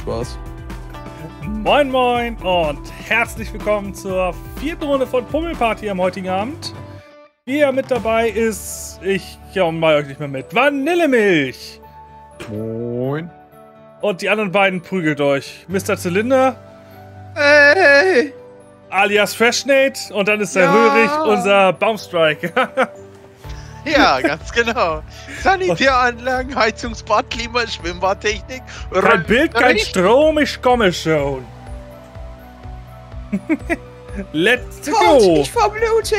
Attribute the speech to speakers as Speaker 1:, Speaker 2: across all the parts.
Speaker 1: Spaß.
Speaker 2: Moin moin und herzlich willkommen zur 4. Runde von Pummelparty am heutigen Abend. Hier mit dabei ist, ich mal euch nicht mehr mit, Vanillemilch.
Speaker 1: Moin.
Speaker 2: Und die anderen beiden prügelt euch. Mr. Zylinder.
Speaker 3: Hey!
Speaker 2: Alias Freshnate. Und dann ist der Hörig, unser Baumstrike.
Speaker 3: Ja, ganz genau. Sanitäranlagen, Heizungsbad, Klima, Schwimmbadtechnik.
Speaker 2: Kein Bild, kein Strom, ich komme schon. Let's go!
Speaker 4: Ich verblute!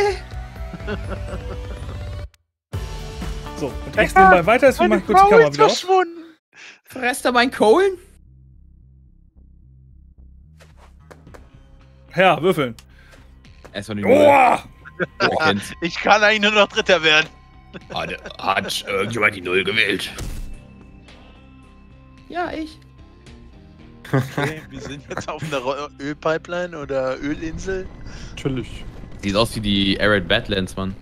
Speaker 2: So, und ich nebenbei weiter, deswegen mach ich kurz die Kamera wieder auf.
Speaker 4: Fresst er meinen Kohlen?
Speaker 2: Ja, würfeln.
Speaker 1: Erstmal die
Speaker 2: Boah!
Speaker 3: Ich kann eigentlich nur noch Dritter werden.
Speaker 1: Hat irgendjemand die 0 gewählt?
Speaker 4: Ja, ich.
Speaker 3: Okay, wir sind jetzt auf einer Ölpipeline oder Ölinsel.
Speaker 1: Natürlich.
Speaker 5: Sieht aus wie die Arid Badlands, Mann.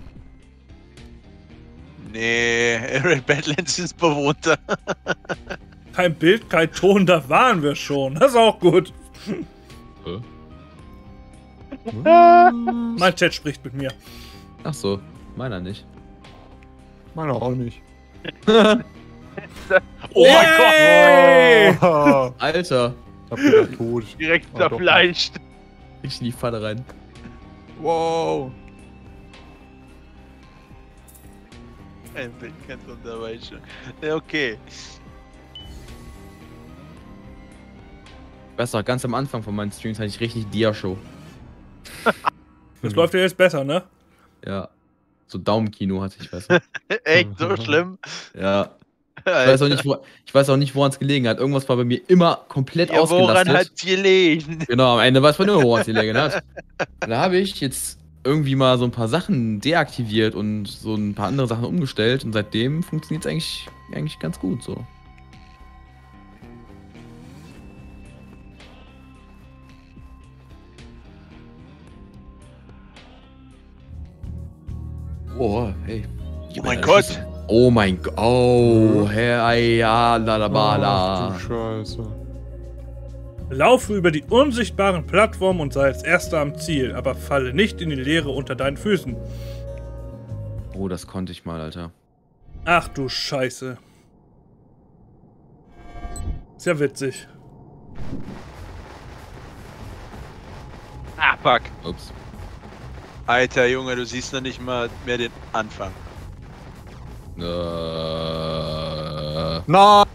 Speaker 3: Nee, Arid Badlands ist bewohnter.
Speaker 2: Kein Bild, kein Ton, da waren wir schon. Das ist auch gut. Mein Chat spricht mit mir.
Speaker 5: Ach so, meiner nicht.
Speaker 1: Meiner auch nicht.
Speaker 3: Oh mein
Speaker 2: Hey!
Speaker 1: Oh,
Speaker 5: Alter,
Speaker 1: ich hab gedacht, tot.
Speaker 3: Gott, direkt
Speaker 1: Ah, doch.
Speaker 3: zerfleischt.
Speaker 5: ich in die Falle rein.
Speaker 1: Wow.
Speaker 3: Ein Bild ganz dabei schon. Ja, okay.
Speaker 5: Ich weiß noch, ganz am Anfang von meinen Streams hatte ich richtig Dia-Show.
Speaker 2: Das läuft ja jetzt besser, ne?
Speaker 5: Ja. So Daumenkino hatte ich, weißt du.
Speaker 3: Echt so schlimm?
Speaker 5: Ja. Ich weiß auch nicht, woran es gelegen hat. Irgendwas war bei mir immer komplett
Speaker 3: Ja, woran
Speaker 5: ausgelastet.
Speaker 3: hat's gelegen?
Speaker 5: Genau, am Ende weiß man immer, woran es gelegen hat. Und da habe ich jetzt irgendwie mal so ein paar Sachen deaktiviert und so ein paar andere Sachen umgestellt und seitdem funktioniert es eigentlich ganz gut so. Oh, hey.
Speaker 3: Oh mein Gott.
Speaker 5: Oh mein Gott. Oh, Herr ja, lalabala.
Speaker 1: Ach, du Scheiße.
Speaker 2: Laufe über die unsichtbaren Plattformen und sei als Erster am Ziel, aber falle nicht in die Leere unter deinen Füßen.
Speaker 5: Oh, das konnte ich mal, Alter.
Speaker 2: Ach du Scheiße. Ist ja witzig.
Speaker 3: Ah, fuck.
Speaker 5: Ups.
Speaker 3: Alter Junge, du siehst noch nicht mal mehr den Anfang.
Speaker 1: Nein!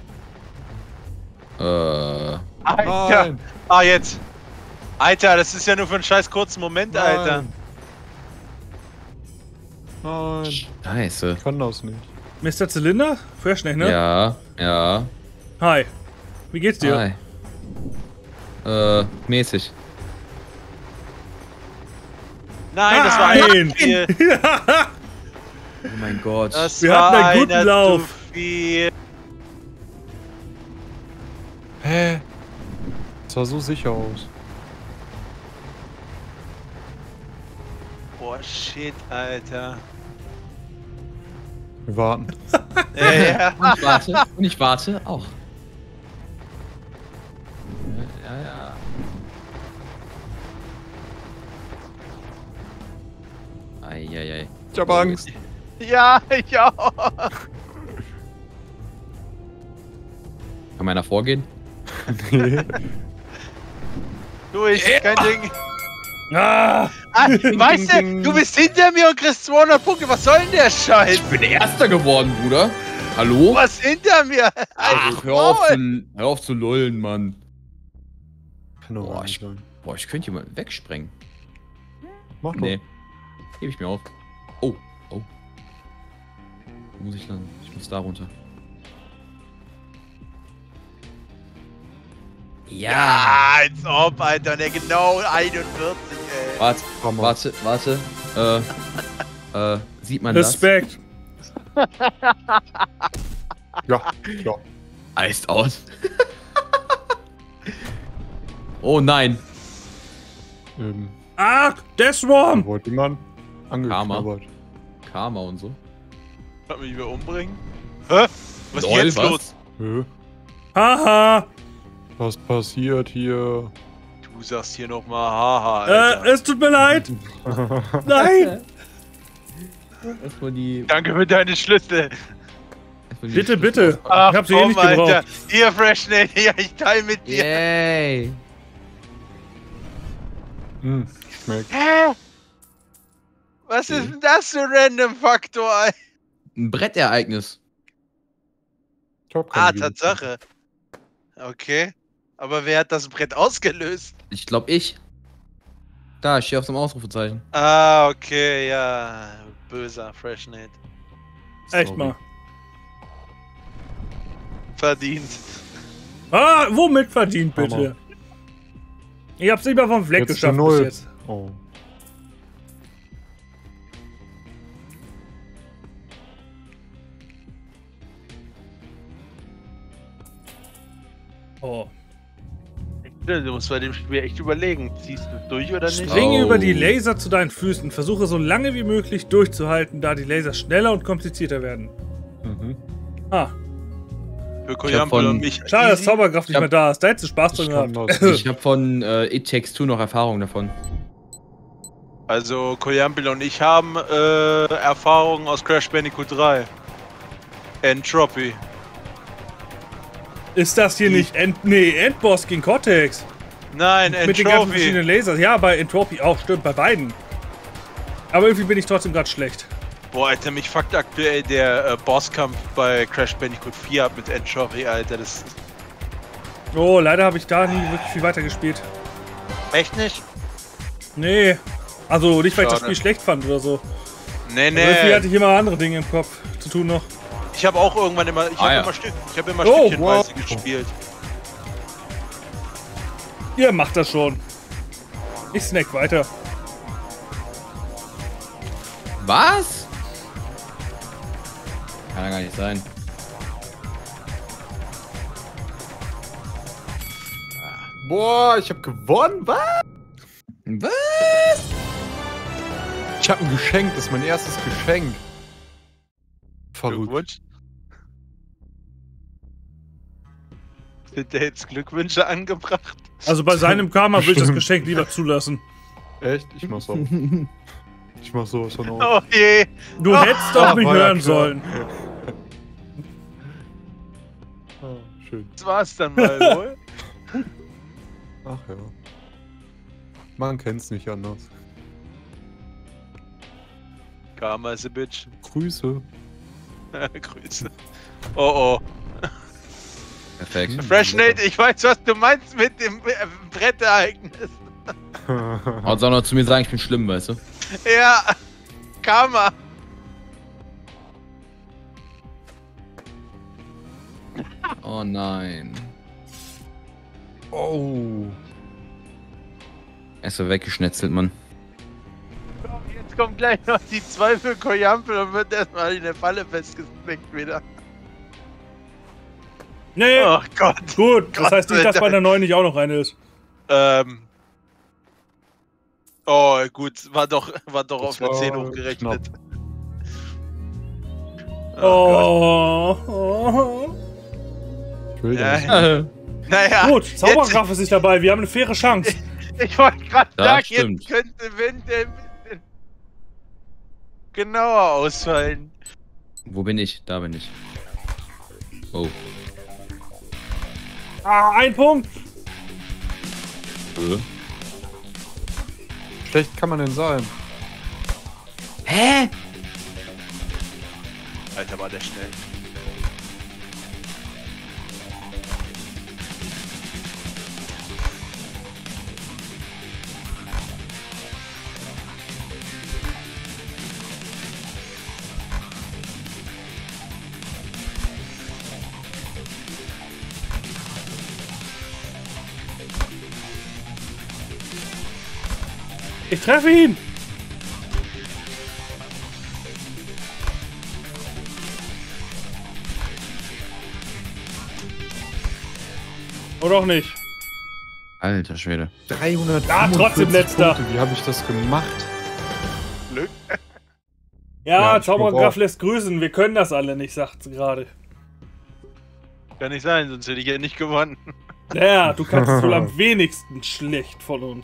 Speaker 3: Alter!
Speaker 1: Nein!
Speaker 3: Ah, jetzt! Alter, das ist ja nur für einen scheiß kurzen Moment, Alter.
Speaker 1: Nein!
Speaker 5: Scheiße.
Speaker 1: Ich kann das nicht.
Speaker 2: Mr. Zylinder? Freshnate, ne?
Speaker 5: Ja.
Speaker 2: Hi. Wie geht's dir?
Speaker 5: Hi. Mäßig.
Speaker 3: Nein, das war
Speaker 2: Nein!
Speaker 3: ein viel.
Speaker 5: Oh mein Gott.
Speaker 3: Das
Speaker 2: Wir
Speaker 3: war
Speaker 2: hatten einen guten
Speaker 3: einer
Speaker 2: Lauf.
Speaker 3: zu viel.
Speaker 1: Hä? Das sah so sicher aus.
Speaker 3: Boah, shit, Alter.
Speaker 1: Wir warten.
Speaker 3: Ja.
Speaker 5: Und ich warte auch. Ja. Eieiei.
Speaker 1: Ich hab Angst.
Speaker 3: Ja, ich auch.
Speaker 5: Kann meiner vorgehen?
Speaker 1: Nee.
Speaker 3: Du, ich kein Ding.
Speaker 2: Ah!
Speaker 3: Weißt du, du bist hinter mir und kriegst 200 Punkte. Was soll denn der Scheiß?
Speaker 5: Ich bin Erster geworden, Bruder. Hallo?
Speaker 3: Du warst hinter mir.
Speaker 5: Ach, hör auf zu lullen, Mann.
Speaker 1: Kann doch
Speaker 5: Boah,
Speaker 1: nicht sein.
Speaker 5: Boah, ich könnte jemanden wegsprengen.
Speaker 1: Mach doch.
Speaker 5: Nee. Gebe ich mir auf. Oh. Wo muss ich lang? Ich muss da runter.
Speaker 3: Ja, als ob, Alter. Der genau 41, ey.
Speaker 5: Warte. Sieht man
Speaker 2: Respekt.
Speaker 1: Ja, klar.
Speaker 5: das? Iced out. Oh nein.
Speaker 2: Ach, der Swarm!
Speaker 1: Wollte jemand angeknabbert.
Speaker 5: Karma und so.
Speaker 3: Kann mich wieder umbringen? Hä? Was ist
Speaker 5: Lol,
Speaker 3: jetzt
Speaker 5: was?
Speaker 3: los?
Speaker 1: Hä?
Speaker 2: Haha!
Speaker 1: Was passiert hier?
Speaker 3: Du sagst hier nochmal haha, Alter.
Speaker 2: Es tut mir leid. Nein.
Speaker 5: Erstmal die.
Speaker 3: Danke für deine Schlüssel.
Speaker 5: erstmal die
Speaker 2: Bitte,
Speaker 5: Schlüssel-
Speaker 2: bitte.
Speaker 3: Ach,
Speaker 2: Ich hab sie eh nicht
Speaker 3: Alter.
Speaker 2: gebraucht.
Speaker 3: Hier, Freshnate, ja, ich teile mit dir.
Speaker 5: Yay!
Speaker 1: Schmeckt.
Speaker 3: Hä? Was ist denn das für ein Random-Faktor, ey?
Speaker 5: Ein Brettereignis.
Speaker 1: Ich hab keine
Speaker 3: Ah,
Speaker 1: Liebe.
Speaker 3: Tatsache. Okay. Aber wer hat das Brett ausgelöst?
Speaker 5: Ich glaube ich. Da, ich stehe auf so einem Ausrufezeichen.
Speaker 3: Ah, okay, ja. Böser Freshnate.
Speaker 2: Echt
Speaker 1: Sorry.
Speaker 2: mal.
Speaker 3: Verdient.
Speaker 2: Ah, womit verdient, bitte?
Speaker 1: Hammer.
Speaker 2: Ich hab's nicht mal vom Fleck
Speaker 1: Jetzt
Speaker 2: geschafft
Speaker 1: zu
Speaker 2: bis
Speaker 1: 0.
Speaker 2: jetzt.
Speaker 1: Oh.
Speaker 2: Oh.
Speaker 3: Du musst bei dem Spiel echt überlegen. Ziehst du es durch oder nicht?
Speaker 2: Springe
Speaker 5: Oh.
Speaker 2: über die Laser zu deinen Füßen. Versuche so lange wie möglich durchzuhalten, da die Laser schneller und komplizierter werden.
Speaker 1: Mhm.
Speaker 2: Ah,
Speaker 3: Für
Speaker 5: hab
Speaker 3: Koyampel
Speaker 5: von-
Speaker 3: und mich.
Speaker 2: schade, dass
Speaker 3: easy.
Speaker 2: Zauberkraft nicht
Speaker 5: hab-
Speaker 2: mehr da ist. Da hättest du Spaß dran
Speaker 1: Ich kann
Speaker 2: gehabt.
Speaker 1: das
Speaker 5: Ich habe von It Takes Two noch Erfahrung davon.
Speaker 3: Also, Koyampel und ich haben Erfahrungen aus Crash Bandicoot 3. Entropy.
Speaker 2: Ist das hier nicht Endboss gegen Cortex?
Speaker 3: Nein,
Speaker 2: Mit den ganzen
Speaker 3: Entropy.
Speaker 2: verschiedenen Lasers. Ja, bei Entropy auch, stimmt, bei beiden. Aber irgendwie bin ich trotzdem gerade schlecht.
Speaker 3: Boah, Alter, mich fuckt aktuell der Bosskampf bei Crash Bandicoot 4 ab mit Entropy, Alter. Das ist
Speaker 2: Oh, leider habe ich da nie wirklich viel weiter gespielt.
Speaker 3: echt nicht?
Speaker 2: Nee. Also nicht, weil ich das
Speaker 3: Schade.
Speaker 2: Spiel schlecht fand oder so.
Speaker 3: Nee,
Speaker 2: Aber irgendwie
Speaker 3: nee.
Speaker 2: hatte ich immer andere Dinge im Kopf zu tun noch.
Speaker 3: Ich habe auch irgendwann immer, ich habe
Speaker 5: ja.
Speaker 3: immer
Speaker 2: Oh,
Speaker 3: stückchenweise
Speaker 1: wow.
Speaker 3: gespielt.
Speaker 2: Ihr macht das schon. Ich snack weiter.
Speaker 5: Was? Kann ja gar nicht sein.
Speaker 1: Boah, ich hab gewonnen. Was?
Speaker 5: Was?
Speaker 1: Ich hab ein Geschenk. Das ist mein erstes Geschenk. Verrückt.
Speaker 3: Glückwunsch. Sind da jetzt Glückwünsche angebracht?
Speaker 2: Also bei seinem Karma will ich das
Speaker 1: Bestimmt.
Speaker 2: Geschenk lieber zulassen.
Speaker 1: Echt? Ich mach's auch. Ich mach sowas von auf.
Speaker 3: Oh je.
Speaker 2: Du hättest doch mich
Speaker 1: war ja
Speaker 2: hören
Speaker 1: klar.
Speaker 2: sollen.
Speaker 1: Ah, schön.
Speaker 3: Das war's dann mal wohl.
Speaker 1: Ach ja. Man kennt's nicht anders.
Speaker 3: Karma is a bitch.
Speaker 1: Grüße.
Speaker 3: Grüße. Oh oh.
Speaker 5: Perfekt.
Speaker 3: Freshnate, ich weiß, was du meinst mit dem Brettereignis.
Speaker 5: Und soll noch zu mir sagen, ich bin schlimm, weißt du?
Speaker 3: Ja. Karma.
Speaker 5: Oh nein.
Speaker 1: Oh.
Speaker 5: Er ist so weggeschnetzelt, Mann.
Speaker 3: Komm, jetzt kommt gleich noch die 2 für Koyampel und wird erstmal in der Falle festgesteckt wieder.
Speaker 2: Nee,
Speaker 3: Oh Gott.
Speaker 2: gut. Das heißt nicht, dass bei der 9 nicht auch noch eine ist.
Speaker 3: Oh, gut. War doch
Speaker 1: Das
Speaker 3: auf eine
Speaker 1: war
Speaker 3: 10 hochgerechnet.
Speaker 1: knapp.
Speaker 3: Oh, Gott.
Speaker 2: Oh.
Speaker 1: Ich will
Speaker 3: Ja,
Speaker 1: das.
Speaker 3: ja. Naja,
Speaker 2: Gut, Zauberkraft ist nicht dabei. Wir haben eine faire Chance.
Speaker 3: ich wollte gerade
Speaker 5: Das
Speaker 3: sagen,
Speaker 5: stimmt.
Speaker 3: jetzt könnte Wind ein bisschen genauer ausfallen.
Speaker 5: Wo bin ich? Da bin ich. Oh.
Speaker 2: Ah, ein Punkt.
Speaker 1: Schlecht kann man denn sein?
Speaker 5: Hä?
Speaker 3: Alter, war der schnell.
Speaker 2: Ich treffe ihn. Oder auch nicht.
Speaker 5: Alter Schwede.
Speaker 1: 300.
Speaker 2: Ah, trotzdem letzter.
Speaker 1: Punkte. Wie habe ich das gemacht?
Speaker 3: Glück.
Speaker 2: Ja,
Speaker 1: Ja, ich glaub
Speaker 2: Zauberkraft
Speaker 1: auch.
Speaker 2: lässt grüßen. Wir können das alle nicht, sagt sie gerade.
Speaker 3: Kann nicht sein, sonst hätte ich ja nicht gewonnen.
Speaker 2: Naja, du kannst es wohl am wenigsten schlecht von uns.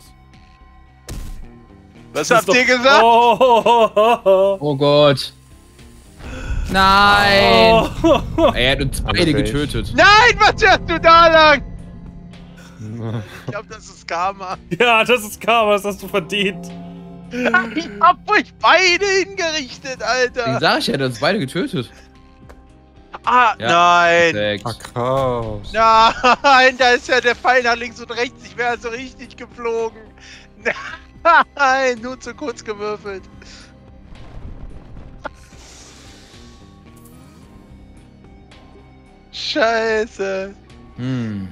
Speaker 3: Was habt ihr gesagt?
Speaker 5: Oh Gott. Nein!
Speaker 2: Oh.
Speaker 5: Er hat uns beide getötet.
Speaker 3: Nein, was hörst du da lang? Ich glaube, das ist Karma.
Speaker 2: Ja, das ist Karma, das hast du verdient.
Speaker 3: Ich hab euch beide hingerichtet,
Speaker 5: Deswegen
Speaker 3: Alter.
Speaker 5: sag ich, er hat uns beide getötet.
Speaker 3: Ah,
Speaker 5: Ja,
Speaker 3: nein.
Speaker 5: Perfekt.
Speaker 1: Chaos.
Speaker 3: Nein, da ist ja der Pfeil nach links und rechts. Ich wäre also richtig geflogen. Nein, nur zu kurz gewürfelt. Scheiße.
Speaker 5: Hm.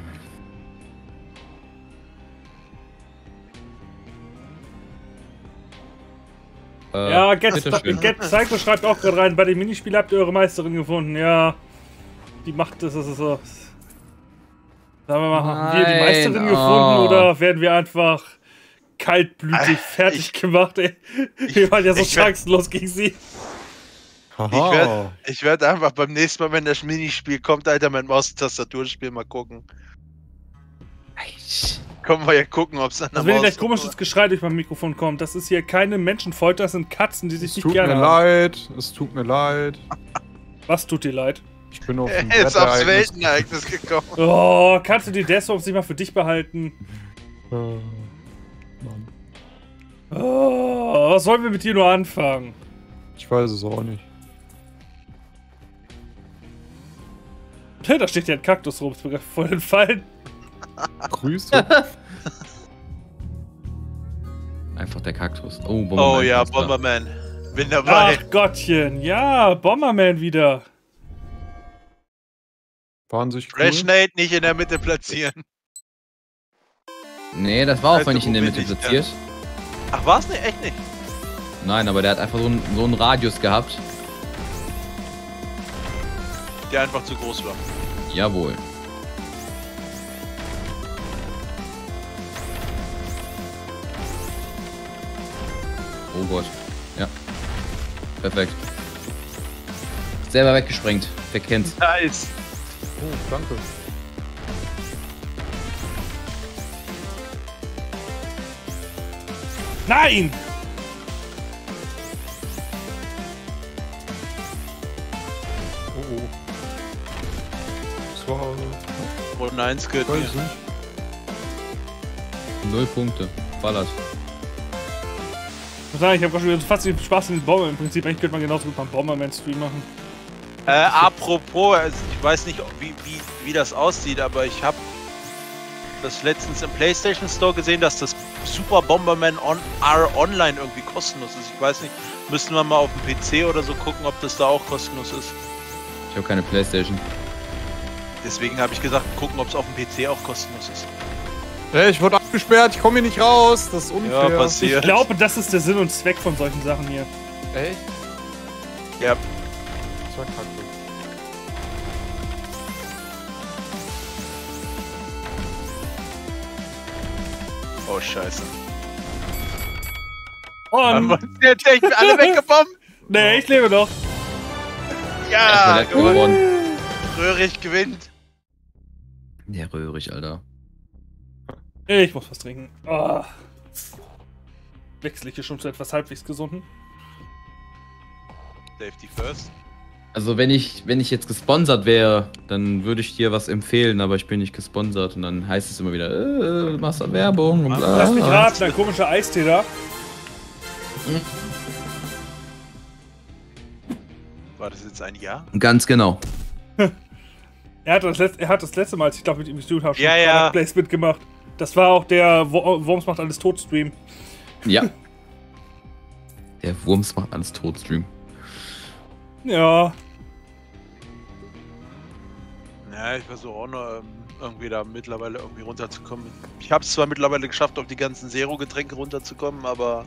Speaker 2: Ja,
Speaker 5: bitteschön.
Speaker 2: Get Psycho schreibt auch gerade rein, bei dem Minispiel habt ihr eure Meisterin gefunden. Ja, die macht das so. Sagen wir mal, haben wir die
Speaker 5: Nein,
Speaker 2: Meisterin gefunden oder werden wir einfach kaltblütig fertig gemacht, ey? Wir waren ja so chancenlos gegen sie.
Speaker 1: Haha.
Speaker 3: Ich werd einfach beim nächsten Mal, wenn das Minispiel kommt, Alter, mein Maus-Tastaturspiel mal gucken. Kommen wir ja gucken, ob es an der
Speaker 2: Also wenn
Speaker 3: Maus
Speaker 2: gleich komisches Geschrei durch mein Mikrofon kommt, das ist hier keine Menschenfolter, das sind Katzen, die sich
Speaker 1: Es
Speaker 2: nicht
Speaker 1: tut mir
Speaker 2: gerne haben.
Speaker 1: leid. Es tut mir leid.
Speaker 2: Was tut dir leid?
Speaker 1: Ich bin auf ein
Speaker 3: Er ist aufs
Speaker 1: Wetterereignis-
Speaker 3: Weltenereignis gekommen.
Speaker 2: Oh, kannst du die Deathstorms nicht mal für dich behalten?
Speaker 1: Mann.
Speaker 2: Oh, was sollen wir mit dir nur anfangen?
Speaker 1: Ich weiß es auch nicht.
Speaker 2: Da steht ja ein Kaktus rum, ist mir gerade voll entfallen.
Speaker 1: Grüße.
Speaker 5: Einfach der Kaktus. Oh,
Speaker 3: Oh
Speaker 5: Bomberman
Speaker 3: ja,
Speaker 5: ist da.
Speaker 3: Bomberman. Bin dabei.
Speaker 2: Ach Gottchen, ja, Bomberman wieder.
Speaker 1: Waren sich cool.
Speaker 3: Fresh Nate nicht in der Mitte platzieren.
Speaker 5: Nee, das war auch
Speaker 3: Also,
Speaker 5: nicht in der
Speaker 3: wo
Speaker 5: Mitte
Speaker 3: bin ich
Speaker 5: platziert.
Speaker 3: Ach, war's nicht? Echt nicht?
Speaker 5: Nein, aber der hat einfach so einen Radius gehabt.
Speaker 3: Der einfach zu groß war.
Speaker 5: Jawohl. Oh Gott. Ja. Perfekt. Selber weggesprengt. Wer kennt's?
Speaker 3: Nice.
Speaker 1: Oh, danke.
Speaker 2: Nein!
Speaker 1: Oh, oh. Das war...
Speaker 3: Und 1 gehört
Speaker 1: Weiß
Speaker 3: mir.
Speaker 1: nicht.
Speaker 5: 0 Punkte. Ballert.
Speaker 2: Ich muss sagen, ich habe schon fast den Spaß in den Bomber. Im Prinzip, eigentlich könnte man genauso gut mal einen Bomberman-Stream machen.
Speaker 3: Apropos, also ich weiß nicht, wie das aussieht, aber ich habe das letztens im PlayStation Store gesehen, dass das Super Bomberman R Online irgendwie kostenlos ist. Ich weiß nicht, müssten wir mal auf dem PC oder so gucken, ob das da auch kostenlos ist.
Speaker 5: Ich habe keine Playstation.
Speaker 3: Deswegen habe ich gesagt, gucken, ob es auf dem PC auch kostenlos ist.
Speaker 1: Hey, ich wurde abgesperrt, ich komme hier nicht raus. Das ist unfair.
Speaker 3: Ja, passiert.
Speaker 2: Ich glaube, das ist der Sinn und Zweck von solchen Sachen hier.
Speaker 1: Echt?
Speaker 3: Ja.
Speaker 1: Das war kacke.
Speaker 3: Oh, scheiße.
Speaker 2: Und...
Speaker 3: Jetzt echt alle weggebombt?
Speaker 2: Nee, ich lebe noch.
Speaker 3: Ja,
Speaker 5: Erstmal gewonnen.
Speaker 3: Röhrig gewinnt.
Speaker 5: Der Röhrig, Alter.
Speaker 2: Ich muss was trinken. Ah. Wechsle ich hier schon zu etwas halbwegs gesunden.
Speaker 3: Safety first.
Speaker 5: Also wenn ich jetzt gesponsert wäre, dann würde ich dir was empfehlen, aber ich bin nicht gesponsert und dann heißt es immer wieder, du machst da Werbung und bla.
Speaker 2: Lass mich raten, ein komischer Eistee da.
Speaker 3: War das jetzt ein Ja?
Speaker 5: Ganz genau.
Speaker 2: Er hat das letzte Mal, als ich glaube mit ihm gestudiert habe, schon
Speaker 3: Ja,
Speaker 2: ein
Speaker 3: ja.
Speaker 2: Placement gemacht. Das war auch der Worms macht alles tot Stream.
Speaker 5: Ja. Der Wurms macht alles tot, Stream.
Speaker 2: Ja.
Speaker 3: Ja, ich versuche auch noch irgendwie da mittlerweile irgendwie runterzukommen. Ich habe es zwar mittlerweile geschafft, auf die ganzen Zero-Getränke runterzukommen, aber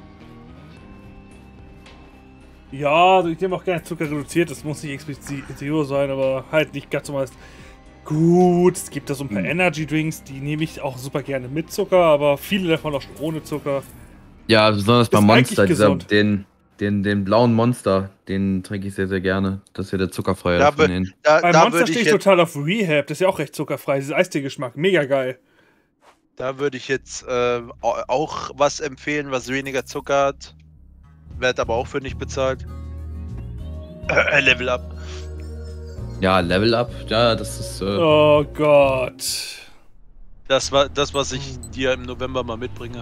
Speaker 2: Ja, also ich nehme auch gerne Zucker reduziert, das muss nicht explizit Zero sein, aber halt nicht ganz so meist. Gut, es gibt da so ein paar Energy Drinks, die nehme ich auch super gerne mit Zucker, aber viele davon auch schon ohne Zucker.
Speaker 5: Ja, besonders bei
Speaker 2: Ist
Speaker 5: Monster,
Speaker 2: eigentlich gesund.
Speaker 5: Den blauen Monster, den trinke ich sehr, sehr gerne. Das ist ja der zuckerfreie
Speaker 3: Da,
Speaker 5: von denen.
Speaker 2: Bei
Speaker 3: da
Speaker 2: Monster
Speaker 3: würde
Speaker 2: stehe
Speaker 3: ich,
Speaker 2: ich total auf Rehab. Das ist ja auch recht zuckerfrei. Dieses Eistee-Geschmack. Mega geil.
Speaker 3: ich jetzt auch was empfehlen, was weniger Zucker hat. Werd aber auch für nicht bezahlt. Level Up.
Speaker 5: Ja, Level Up, ja, das ist.
Speaker 2: Oh Gott.
Speaker 3: Das war das, was ich dir im November mal mitbringe.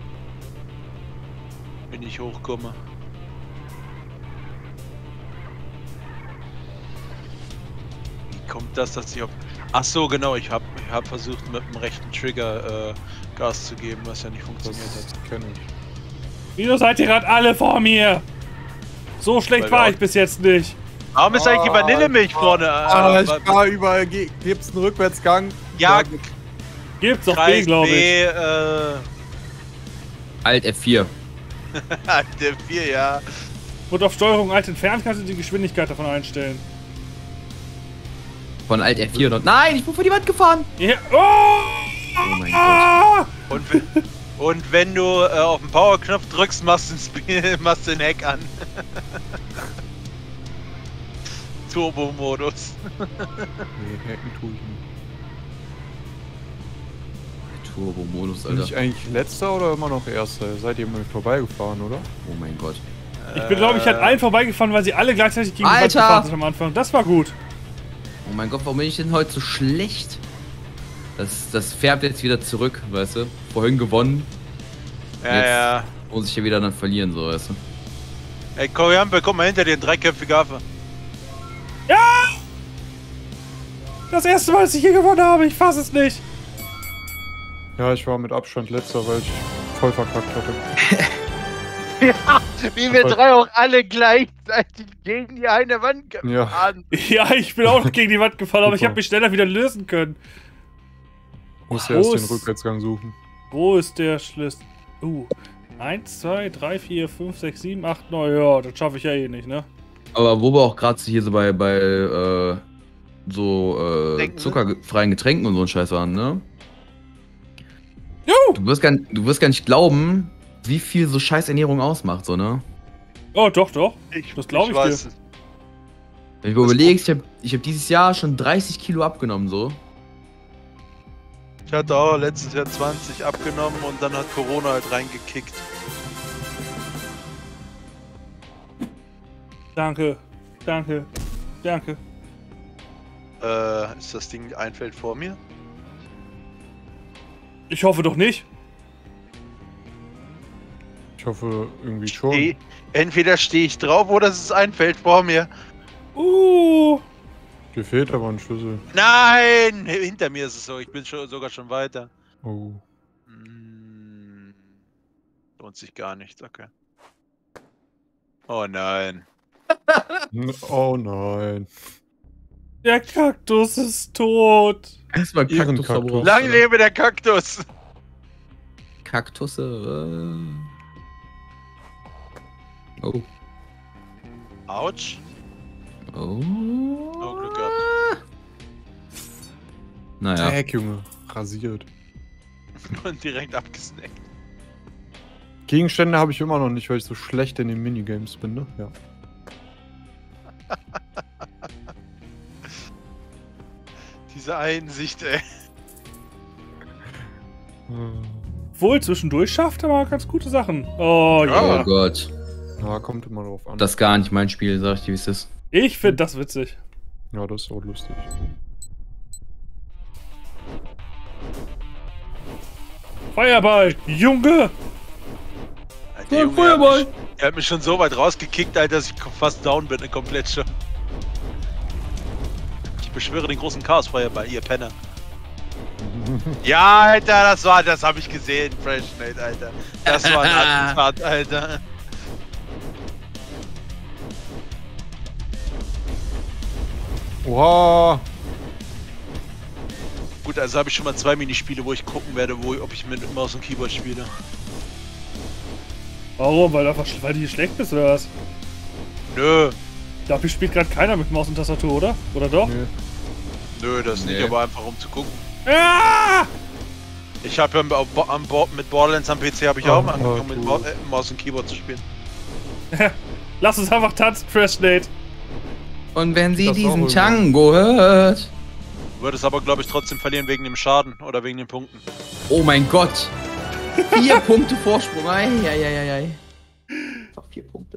Speaker 3: Wenn ich hochkomme. Wie kommt das, dass ich auf... Ach so, genau, ich hab versucht mit dem rechten Trigger Gas zu geben, was ja nicht funktioniert hat.
Speaker 1: Das kenne ich.
Speaker 2: Wieso seid ihr gerade alle vor mir? So schlecht
Speaker 3: Weil
Speaker 2: war
Speaker 3: wir
Speaker 2: ich bis jetzt nicht.
Speaker 3: Warum ist eigentlich die Vanillemilch vorne?
Speaker 1: Ich war überall, gibt's einen Rückwärtsgang?
Speaker 3: Ja,
Speaker 2: Gibt's doch
Speaker 3: Kreis
Speaker 2: B, glaube ich.
Speaker 3: B,
Speaker 5: Alt F4.
Speaker 3: der 4, ja.
Speaker 2: Und auf Steuerung Alt entfernt kannst du die Geschwindigkeit davon einstellen.
Speaker 5: Von Alt F4 und. Nein, ich bin vor die Wand gefahren!
Speaker 2: Ja. Oh!
Speaker 5: Oh mein Gott.
Speaker 2: Ah!
Speaker 3: Und wenn du auf den Power-Knopf drückst, machst du den Heck an. Turbo-Modus.
Speaker 1: Nee, hacken tue ich nicht.
Speaker 5: Turbo-Modus,
Speaker 1: Bin
Speaker 5: Alter.
Speaker 1: ich eigentlich letzter oder immer noch erster? Seid ihr mal vorbeigefahren, oder?
Speaker 5: Oh mein Gott.
Speaker 2: Ich bin, glaube ich, an allen vorbeigefahren, weil sie alle gleichzeitig gegen die Wand
Speaker 5: Alter!
Speaker 2: gefahren sind am Anfang. Das war gut.
Speaker 5: Oh mein Gott, warum bin ich denn heute so schlecht? Das färbt jetzt wieder zurück, weißt du? Vorhin gewonnen,
Speaker 3: Ja,
Speaker 5: Jetzt.
Speaker 3: ja.
Speaker 5: muss ich ja wieder dann verlieren, so, weißt du?
Speaker 3: Ey, Koriampel, guck mal hinter dir, ein dreiköpfiger Affe.
Speaker 2: Ja! Das erste Mal, dass ich hier gewonnen habe. Ich fasse es nicht.
Speaker 1: Ja, ich war mit Abstand letzter, weil ich voll verkackt hatte.
Speaker 3: Ja, wie wir drei auch alle gleichzeitig gegen die eine Wand gefahren.
Speaker 2: Ja, ich bin auch gegen die Wand gefallen, aber ich
Speaker 1: Super.
Speaker 2: habe mich schneller wieder lösen können.
Speaker 1: Musst du erst
Speaker 2: Wo
Speaker 1: den
Speaker 2: ist-
Speaker 1: Rückwärtsgang suchen.
Speaker 2: Wo ist der Schlüssel? 1, 2, 3, 4, 5, 6, 7, 8, 9. Ja, das schaffe ich ja eh nicht, ne?
Speaker 5: Aber wo wir auch gerade hier so bei
Speaker 3: Getränken, ne?
Speaker 5: zuckerfreien Getränken und so ein Scheiß waren, ne?
Speaker 2: Jo!
Speaker 5: Du wirst gar nicht glauben, wie viel so Scheißernährung ausmacht, so, ne?
Speaker 2: Oh, doch. Das glaube ich
Speaker 3: weiß
Speaker 2: dir.
Speaker 3: es.
Speaker 5: Wenn du überlegst, ich hab dieses Jahr schon 30 Kilo abgenommen, so.
Speaker 3: Ich hatte auch letztes Jahr 20 abgenommen und dann hat Corona halt reingekickt.
Speaker 2: Danke.
Speaker 3: Ist das Ding ein Feld vor mir?
Speaker 2: Ich hoffe doch nicht.
Speaker 1: Ich hoffe irgendwie schon.
Speaker 3: Entweder stehe ich drauf oder es ist ein Feld vor mir.
Speaker 1: Dir fehlt aber ein Schlüssel.
Speaker 3: Nein! Hinter mir ist es so, ich bin sogar schon weiter.
Speaker 1: Oh.
Speaker 3: Lohnt sich gar nicht, okay. Oh nein.
Speaker 1: Oh nein.
Speaker 2: Der Kaktus ist tot.
Speaker 5: Erstmal
Speaker 1: Kaktus
Speaker 5: Kaktus.
Speaker 3: Lang lebe der Kaktus!
Speaker 5: Kaktusse. Oh.
Speaker 3: Autsch.
Speaker 5: Oh.
Speaker 3: Oh, Glück gehabt.
Speaker 5: Naja.
Speaker 1: Heck, Junge. Rasiert.
Speaker 3: Und direkt abgesnackt.
Speaker 1: Gegenstände habe ich immer noch nicht, weil ich so schlecht in den Minigames bin, ne? Ja.
Speaker 3: Diese Einsicht, ey.
Speaker 2: Wohl zwischendurch schafft er mal ganz gute Sachen. Oh ja.
Speaker 5: Oh Gott.
Speaker 1: Ja, kommt immer drauf an.
Speaker 5: Das ist gar nicht mein Spiel, sag ich dir, wie es ist.
Speaker 2: Ich finde das witzig.
Speaker 1: Ja, das ist auch lustig.
Speaker 2: Feuerball, Junge!
Speaker 3: Alter, Junge,
Speaker 5: Feuerball!
Speaker 3: Er hat mich schon so weit rausgekickt, Alter, dass ich fast down bin, komplett schon. Ich beschwöre den großen Chaos-Feuerball, ihr Penner. Ja, Alter, das habe ich gesehen, Fresh Nate, Alter. Das war ein Attentat, Alter.
Speaker 1: Oha!
Speaker 3: Gut, also habe ich schon mal 2 Minispiele, wo ich gucken werde, ob ich mit Maus und Keyboard spiele.
Speaker 2: Warum? Weil du hier schlecht bist oder was?
Speaker 3: Nö,
Speaker 2: Dafür spielt gerade keiner mit Maus und Tastatur, oder? Oder doch?
Speaker 1: Nee.
Speaker 3: nö, das nicht,
Speaker 5: Nee.
Speaker 3: aber einfach um zu gucken.
Speaker 2: Ah!
Speaker 3: Ich habe ja mit Borderlands am PC habe ich auch mal
Speaker 1: Oh,
Speaker 3: angefangen, mit
Speaker 1: cool.
Speaker 3: Maus und Keyboard zu spielen.
Speaker 2: Lass uns einfach tanzen, Fresh Nate.
Speaker 5: Und wenn sie
Speaker 1: Das
Speaker 5: diesen
Speaker 1: auch
Speaker 5: Django hört.
Speaker 3: Du würdest aber, glaube ich, trotzdem verlieren wegen dem Schaden oder wegen den Punkten.
Speaker 5: Oh mein Gott. 4 Punkte Vorsprung. Ei. Einfach 4 Punkte.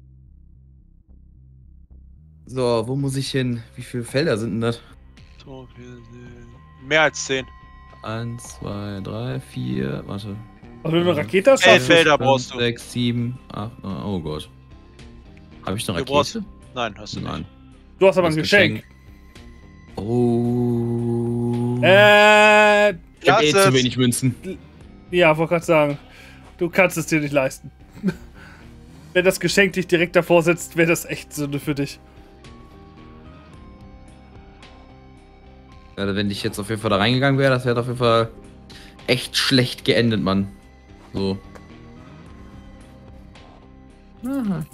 Speaker 5: So, wo muss ich hin? Wie viele Felder sind denn das?
Speaker 3: Mehr als 10.
Speaker 5: 1, 2, 3, 4. Warte.
Speaker 2: Also wenn du eine Rakete hast,
Speaker 3: 11
Speaker 2: schaffst du es.
Speaker 3: Felder brauchst du.
Speaker 5: 6, 7, 8. Oh Gott. Habe ich eine
Speaker 3: Du brauchst-
Speaker 5: Rakete?
Speaker 3: Nein, hast du nicht.
Speaker 5: Nein.
Speaker 2: Du hast aber ein
Speaker 5: Das
Speaker 2: Geschenk.
Speaker 5: Oh.
Speaker 2: Äh,
Speaker 5: Ich hab
Speaker 3: Lass
Speaker 5: zu
Speaker 3: es.
Speaker 5: wenig Münzen.
Speaker 2: ja, wollte gerade sagen. Du kannst es dir nicht leisten. Wenn das Geschenk dich direkt davor sitzt, wäre das echt Sünde für dich.
Speaker 5: Ja, wenn ich jetzt auf jeden Fall da reingegangen wäre, das wäre auf jeden Fall echt schlecht geendet, Mann. So. Aha.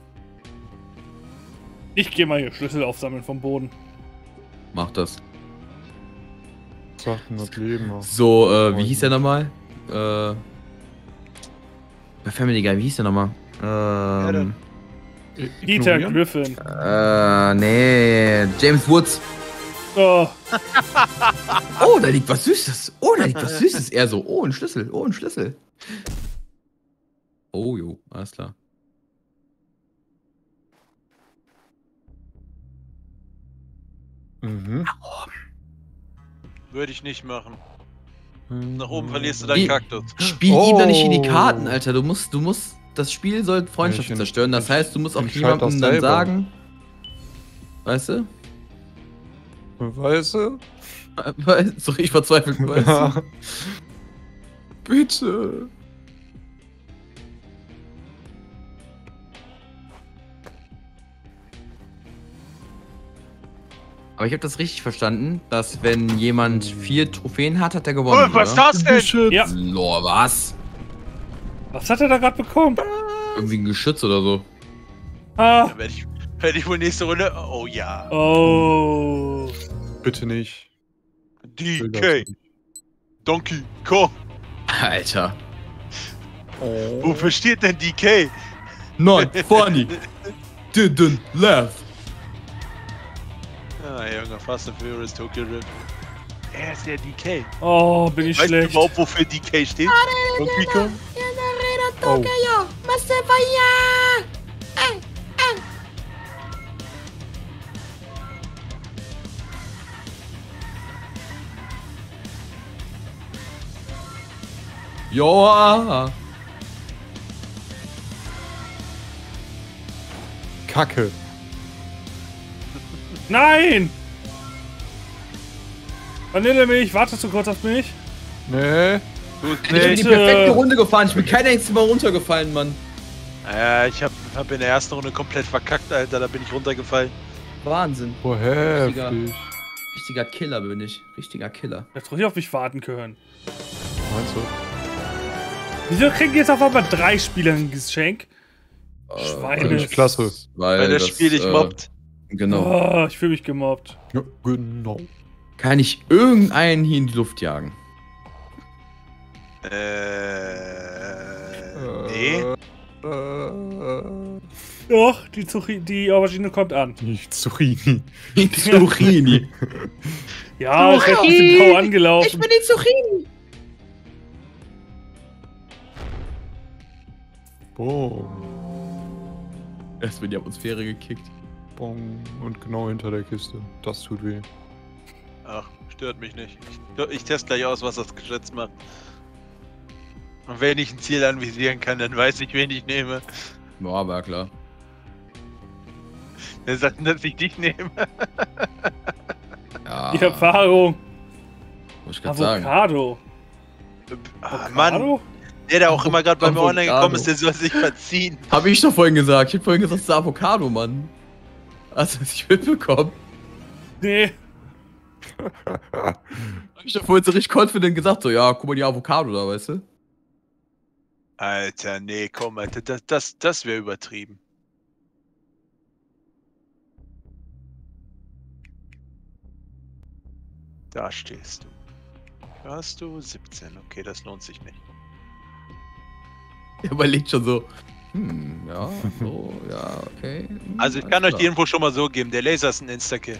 Speaker 2: Ich gehe mal hier Schlüssel aufsammeln vom Boden.
Speaker 5: Mach das.
Speaker 1: Sachen das Leben. auch.
Speaker 5: So, wie hieß der nochmal? Bei Family Guy, wie hieß der nochmal?
Speaker 2: Peter
Speaker 1: Ignorieren?
Speaker 2: Griffin.
Speaker 5: Nee, James Woods.
Speaker 2: Oh,
Speaker 5: Oh, da liegt was Süßes. Er so, oh, ein Schlüssel, Oh, jo, alles klar.
Speaker 1: Mhm.
Speaker 3: Würde ich nicht machen. Nach oben verlierst du deinen
Speaker 5: Wie-
Speaker 3: Kaktus.
Speaker 5: Spiel ihm doch nicht in die
Speaker 1: Oh.
Speaker 5: Karten, Alter. Du musst, das Spiel soll Freundschaften
Speaker 1: Ja, ich
Speaker 5: zerstören. Das heißt, du musst auch
Speaker 1: entscheid das
Speaker 5: jemandem dann
Speaker 1: selber.
Speaker 5: sagen. Weißt du?
Speaker 1: Weißt du?
Speaker 5: So richtig verzweifelt, weißt du? Bitte. Aber ich habe das richtig verstanden, dass wenn jemand 4 Trophäen hat, hat er gewonnen.
Speaker 3: Oh, was ist
Speaker 5: oder?
Speaker 3: das denn?
Speaker 2: ja.
Speaker 5: Lor, was?
Speaker 2: Was hat er da gerade bekommen?
Speaker 5: Irgendwie ein Geschütz oder so.
Speaker 2: Ah.
Speaker 3: Da werd ich wohl nächste Runde. Oh ja.
Speaker 2: Oh.
Speaker 1: Bitte nicht. Will das
Speaker 3: DK.
Speaker 1: nicht.
Speaker 3: Donkey Kong.
Speaker 5: Alter.
Speaker 3: Wofür steht denn DK?
Speaker 5: Not funny. Didn't laugh.
Speaker 3: Ah, Junge, Fast and Furious Tokyo Drift. Er ist der DK.
Speaker 2: Oh, bin ich
Speaker 3: Weißt du
Speaker 2: schlecht.
Speaker 3: überhaupt, wofür DK steht? Donkey Kong?
Speaker 1: Oh.
Speaker 5: Joa.
Speaker 1: Kacke.
Speaker 2: Nein! Vanillemilch, wartest du kurz auf mich?
Speaker 1: Nee.
Speaker 3: Du
Speaker 5: Ich bin die
Speaker 3: nicht.
Speaker 5: perfekte Runde gefahren. Ich bin kein einziges Mal runtergefallen, Mann.
Speaker 3: Ja, ich hab in der ersten Runde komplett verkackt, Alter. Da bin ich runtergefallen.
Speaker 5: Wahnsinn.
Speaker 1: Oh,
Speaker 5: Richtiger.
Speaker 1: heftig.
Speaker 5: Richtiger Killer bin ich. Richtiger Killer.
Speaker 2: Hättest ruhig auf mich warten können.
Speaker 1: Meinst du?
Speaker 2: Wieso kriegen jetzt auf einmal 3 Spieler ein Geschenk? Schweine.
Speaker 1: Finde ich klasse.
Speaker 3: Weil das Spiel dich mobbt.
Speaker 5: Genau.
Speaker 2: Oh, ich fühle mich gemobbt.
Speaker 1: Ja, genau.
Speaker 5: Kann ich irgendeinen hier in die Luft jagen?
Speaker 3: Nee.
Speaker 2: Doch, die Aubergine kommt an.
Speaker 1: Nicht Zucchini.
Speaker 5: Zucchini.
Speaker 2: Ja, ich bin ein bisschen blau angelaufen.
Speaker 5: die Zucchini.
Speaker 1: Boom.
Speaker 5: Erst wird die Atmosphäre gekickt.
Speaker 1: Bong. Und genau hinter der Kiste. Das tut weh.
Speaker 3: Ach, stört mich nicht. Ich teste gleich aus, was das Geschütz macht. Und wenn ich ein Ziel anvisieren kann, dann weiß ich, wen ich nehme.
Speaker 5: Ja, aber klar.
Speaker 3: Wer sagt denn, dass ich dich nehme?
Speaker 5: Ja,
Speaker 2: Die Erfahrung.
Speaker 5: muss ich gerade sagen.
Speaker 2: Avocado.
Speaker 3: Mann,
Speaker 2: Avocado?
Speaker 3: der da auch immer gerade bei mir
Speaker 5: Avocado.
Speaker 3: online gekommen ist, der soll sich verziehen.
Speaker 5: Hab ich doch vorhin gesagt. Ich hab vorhin gesagt, das ist Avocado, Mann. Hast du das nicht mitbekommen?
Speaker 2: Nee.
Speaker 5: Hab ich doch vorhin so richtig confident gesagt, so, ja, guck mal die Avocado da, weißt du?
Speaker 3: Alter, nee, komm, Alter, das wäre übertrieben. Da stehst du. Da hast du 17, okay, das lohnt sich nicht.
Speaker 5: Er überlegt schon so, Ja, so, ja, okay.
Speaker 3: Also ich kann euch die Info schon mal so geben, der Laser ist ein Insta-Kill.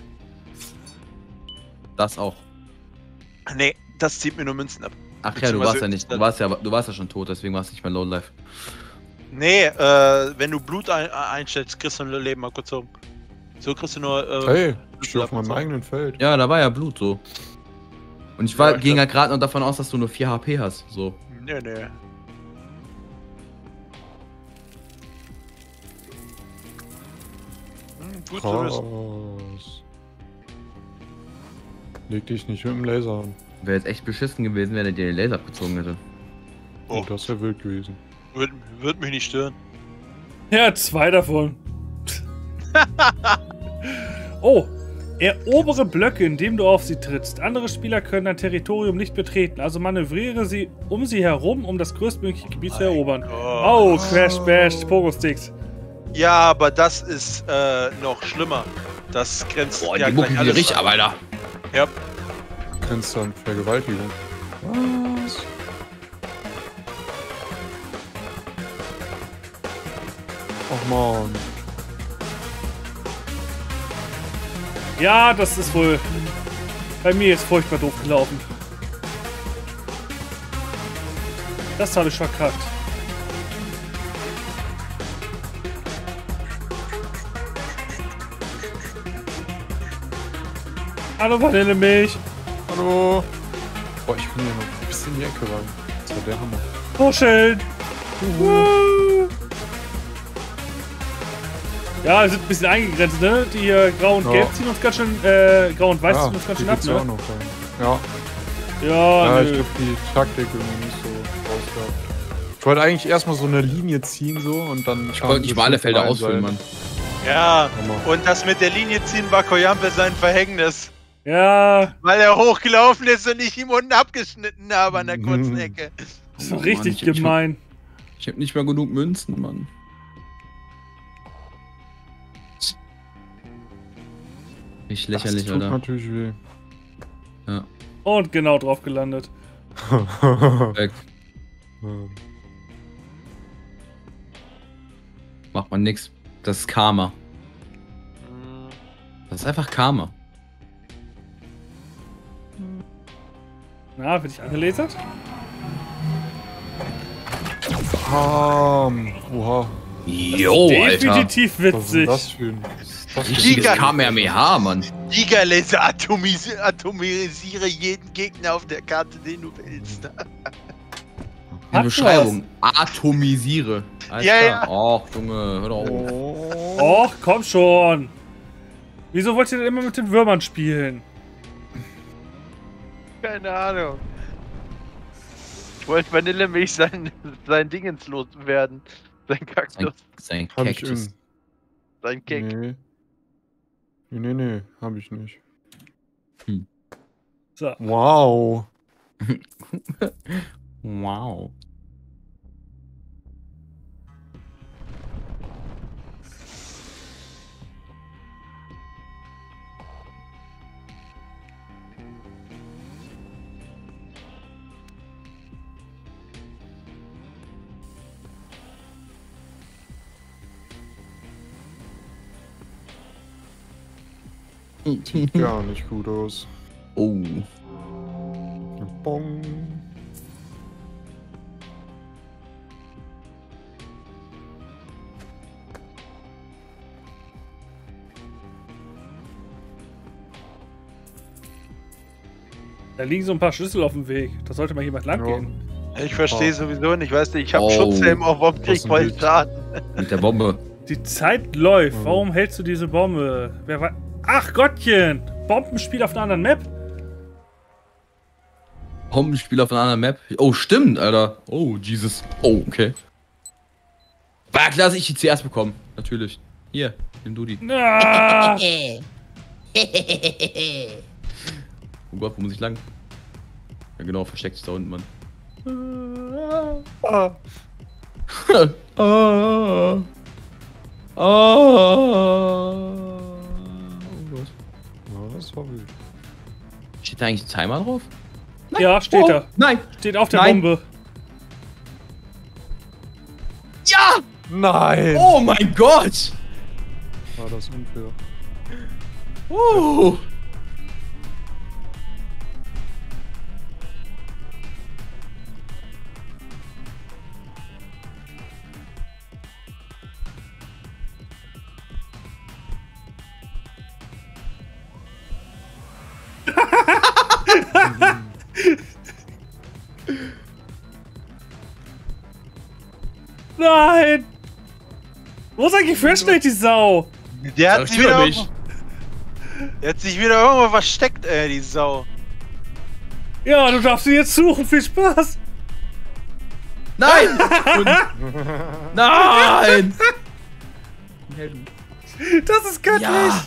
Speaker 5: Das auch.
Speaker 3: Nee, das zieht mir nur Münzen ab.
Speaker 5: Ach ja, du warst ja nicht, du warst ja schon tot, deswegen warst du nicht mehr Low Life.
Speaker 3: Nee, wenn du Blut einstellst, kriegst du ein Leben mal kurz um. So kriegst du nur.
Speaker 1: Hey, ich stehe auf meinem eigenen Feld.
Speaker 5: Ja, da war ja Blut so. Und ich ging ja gerade noch davon aus, dass du nur 4 HP hast, so.
Speaker 3: Nee. Gut zu wissen.
Speaker 1: Krass. Leg dich nicht mit dem Laser an.
Speaker 5: Wäre jetzt echt beschissen gewesen, wenn er dir den Laser abgezogen hätte.
Speaker 1: Oh, das wäre wild gewesen.
Speaker 3: Wird mich nicht stören.
Speaker 2: Ja, 2 davon. Oh, erobere Blöcke, indem du auf sie trittst. Andere Spieler können dein Territorium nicht betreten, also manövriere sie um sie herum, um das größtmögliche Gebiet zu erobern. Oh, Crash Bash, Pogo-Sticks.
Speaker 3: Ja, aber das ist noch schlimmer. Das grenzt
Speaker 5: Boah,
Speaker 3: ja
Speaker 5: die
Speaker 3: gleich
Speaker 5: mucken die
Speaker 3: alles
Speaker 5: richtig
Speaker 3: an.
Speaker 5: ab, Alter.
Speaker 3: Ja.
Speaker 1: Grenzt an Vergewaltigung. Was? Ach man.
Speaker 2: Ja, das ist wohl bei mir jetzt furchtbar doof gelaufen. Das habe ich verkackt. Hallo Vanillemilch.
Speaker 1: Hallo. Boah, ich bin hier noch ein bisschen in die Ecke rein. Das war der Hammer.
Speaker 2: Kuscheln. Ja, wir sind ein bisschen eingegrenzt, ne? Die Grau und Gelb ziehen uns ganz schön, Grau und Weiß ziehen uns ganz schön ab,
Speaker 1: Ja,
Speaker 2: ne?
Speaker 1: noch rein. Ja.
Speaker 2: Ja,
Speaker 1: Ich
Speaker 2: nö.
Speaker 1: glaube, die Taktik irgendwie nicht so rausgehabt. Ich wollte eigentlich erstmal so eine Linie ziehen so und dann.
Speaker 5: Ich wollte nicht mal alle Felder ausfüllen, Mann.
Speaker 3: Ja,
Speaker 1: Hammer.
Speaker 3: und das mit der Linie ziehen war Koyampe sein Verhängnis.
Speaker 2: Ja,
Speaker 3: Weil er hochgelaufen ist und ich ihm unten abgeschnitten habe an der kurzen Ecke.
Speaker 2: das war
Speaker 5: Oh,
Speaker 2: richtig
Speaker 5: Mann,
Speaker 2: gemein.
Speaker 5: Ich hab nicht mehr genug Münzen, Mann. Nicht lächerlich,
Speaker 1: das tut
Speaker 5: Alter.
Speaker 1: natürlich weh.
Speaker 2: Und genau drauf gelandet.
Speaker 5: Perfekt. Macht man nix. Das ist Karma. Das ist einfach Karma.
Speaker 2: Na, bin ich angelasert?
Speaker 1: Oha.
Speaker 5: Jo, Alter.
Speaker 2: Definitiv
Speaker 1: Was ist denn
Speaker 2: witzig.
Speaker 1: das für ein. Was ist
Speaker 5: Richtiges
Speaker 3: Giga-
Speaker 5: Kamehameha, Mann.
Speaker 3: Giga-Laser atomisiere jeden Gegner auf der Karte, den du willst.
Speaker 5: Die Beschreibung. Atomisiere. Alles
Speaker 3: Ja,
Speaker 5: klar. Och, Junge, hör doch auf.
Speaker 2: Och, komm schon. Wieso wollt ihr denn immer mit den Würmern spielen?
Speaker 3: Keine Ahnung. Ich wollte Vanillemilch sein Dingens loswerden. Sein Kaktus.
Speaker 5: Sein
Speaker 1: Hab ich
Speaker 5: Cactus.
Speaker 3: Sein Kick.
Speaker 1: Nee, hab ich nicht.
Speaker 2: So.
Speaker 1: Wow.
Speaker 5: Wow.
Speaker 1: Sieht gar nicht gut aus.
Speaker 5: Oh.
Speaker 1: Bong.
Speaker 2: Da liegen so ein paar Schlüssel auf dem Weg. Da sollte mal jemand lang
Speaker 1: Ja.
Speaker 2: gehen.
Speaker 3: Ich verstehe sowieso nicht, weißt du, ich habe
Speaker 5: Oh.
Speaker 3: Schutzhelm auf, warum krieg ich
Speaker 1: Was
Speaker 3: voll
Speaker 1: denn?
Speaker 3: Schaden?
Speaker 5: Mit der Bombe.
Speaker 2: Die Zeit läuft. Warum hältst du diese Bombe? Wer war. Ach Gottchen! Bombenspiel auf einer anderen Map?
Speaker 5: Bombenspiel auf einer anderen Map. Oh, stimmt, Alter. Oh, Jesus. Oh, okay. War klar, dass ich die zuerst bekomme. Natürlich. Hier, nimm du die.
Speaker 2: Ah,
Speaker 5: Oh Gott, wo muss ich lang? Ja genau, versteckt sich da unten, Mann.
Speaker 1: Ah.
Speaker 5: Oh Gott.
Speaker 1: Ja, das war wild.
Speaker 5: Steht da eigentlich ein Timer drauf?
Speaker 2: ja, steht da.
Speaker 5: Nein!
Speaker 2: Steht auf der
Speaker 5: Nein.
Speaker 2: Bombe.
Speaker 5: Ja!
Speaker 1: Nein!
Speaker 5: Oh mein Gott!
Speaker 1: War das unfair.
Speaker 2: Nein! Wo ist eigentlich Freshlight, die Sau?
Speaker 3: Der hat,
Speaker 5: Das
Speaker 3: sich
Speaker 5: stört
Speaker 3: wieder
Speaker 5: mich.
Speaker 3: der hat sich wieder irgendwo versteckt, die Sau.
Speaker 2: Ja, du darfst sie jetzt suchen. Viel Spaß.
Speaker 5: Nein! Nein! Helfen.
Speaker 2: Das ist göttlich.
Speaker 5: Ja!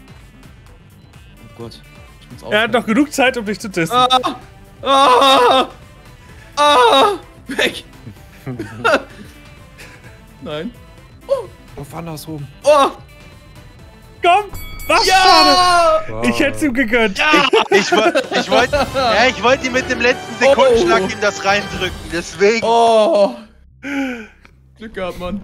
Speaker 5: Oh Gott. Ich muss
Speaker 2: Er hat noch genug Zeit, um dich zu testen.
Speaker 5: Weg! Nein.
Speaker 1: Auf andersrum.
Speaker 5: Oh!
Speaker 2: Komm! Was?
Speaker 5: Ja!
Speaker 2: Schade. Ich hätte es ihm gegönnt.
Speaker 3: Ich wollte ihm mit dem letzten Sekundenschlag ihm das reindrücken, deswegen.
Speaker 5: Oh! Glück gehabt, Mann.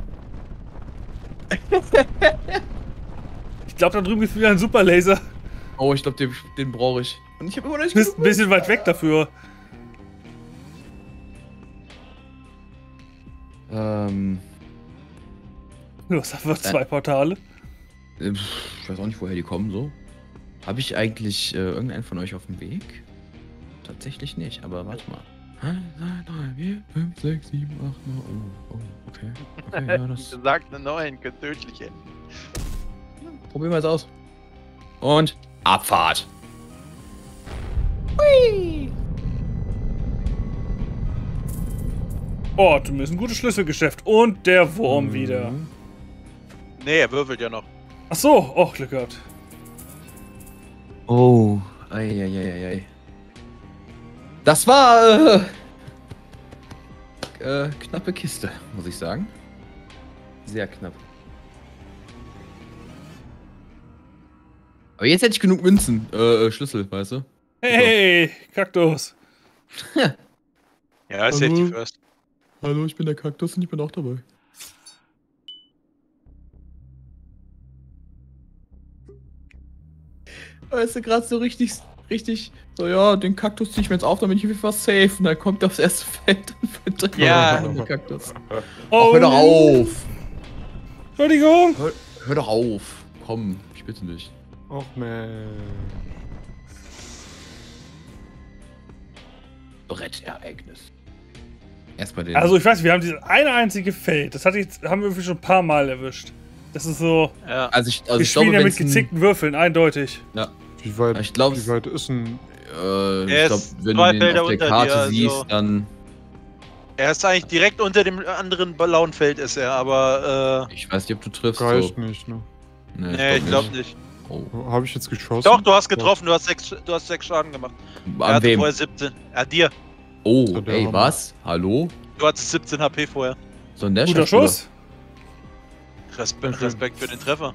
Speaker 2: Ich glaube, da drüben ist wieder ein Superlaser.
Speaker 5: Oh, ich glaube, den brauche ich. Und ich habe immer noch nicht
Speaker 2: Du bist ein bisschen weit weg dafür. Du hast einfach 2 Portale.
Speaker 5: Ich weiß auch nicht, woher die kommen, so. Habe ich eigentlich irgendeinen von euch auf dem Weg? Tatsächlich nicht, aber warte mal. 1, 2, 3, 4, 5, 6, 7, 8, 9. Oh, okay. Okay, ja, das.
Speaker 3: Sagt eine 9, könnte tödlich enden.
Speaker 5: Probieren wir es aus. Und Abfahrt.
Speaker 2: Oh, du bist ein gutes Schlüsselgeschäft. Und der Wurm wieder.
Speaker 3: Nee, er würfelt ja noch.
Speaker 2: Ach so, oh, Glück gehabt.
Speaker 5: Oh, ei. Das war knappe Kiste, muss ich sagen. Sehr knapp. Aber jetzt hätte ich genug Münzen, Schlüssel, weißt du?
Speaker 2: Hey, Kaktus.
Speaker 3: Ja, ist Safety First.
Speaker 5: Hallo, ich bin der Kaktus und ich bin auch dabei. Weißt du, gerade so richtig, so, ja, den Kaktus ziehe ich mir jetzt auf, damit ich mich was safe. Und dann kommt er aufs erste Feld und verdrängt
Speaker 3: Ja.
Speaker 5: den Kaktus.
Speaker 2: Oh,
Speaker 5: Hör doch auf!
Speaker 2: Entschuldigung.
Speaker 5: Hör doch auf! Komm, ich bitte dich.
Speaker 1: Och man.
Speaker 5: Brettereignis. Erstmal den.
Speaker 2: Also ich weiß, wir haben dieses eine einzige Feld. Das haben wir irgendwie schon ein paar Mal erwischt. Das ist so.
Speaker 3: Ja.
Speaker 5: also ich
Speaker 2: Wir spielen ja mit gezickten Würfeln, eindeutig.
Speaker 5: Ja.
Speaker 1: Wie weit,
Speaker 5: Ich glaub,
Speaker 1: wie weit ist ein.
Speaker 5: ich
Speaker 3: Er
Speaker 5: glaube,
Speaker 3: ist
Speaker 5: wenn
Speaker 3: zwei
Speaker 5: du den
Speaker 3: Felder
Speaker 5: auf der
Speaker 3: unter
Speaker 5: Karte
Speaker 3: dir, also-
Speaker 5: siehst, dann.
Speaker 3: Er ist eigentlich direkt unter dem anderen blauen Feld, ist er, aber
Speaker 5: Ich weiß nicht, ob du triffst.
Speaker 1: Reicht
Speaker 5: So.
Speaker 1: nicht, ne?
Speaker 3: nee, ich glaube nicht.
Speaker 5: Oh.
Speaker 1: Habe ich jetzt geschossen?
Speaker 3: Doch, du hast getroffen, du hast 6 Schaden gemacht. Er
Speaker 5: An
Speaker 3: hatte
Speaker 5: wem?
Speaker 3: vorher 17. Ja, dir.
Speaker 5: Oh,
Speaker 1: So, der
Speaker 5: ey,
Speaker 1: Hammer.
Speaker 5: was? Hallo?
Speaker 3: Du hattest 17 HP vorher.
Speaker 5: So ein der
Speaker 2: Guter
Speaker 5: Schauspieler.
Speaker 2: Schuss.
Speaker 3: Respekt für den Treffer.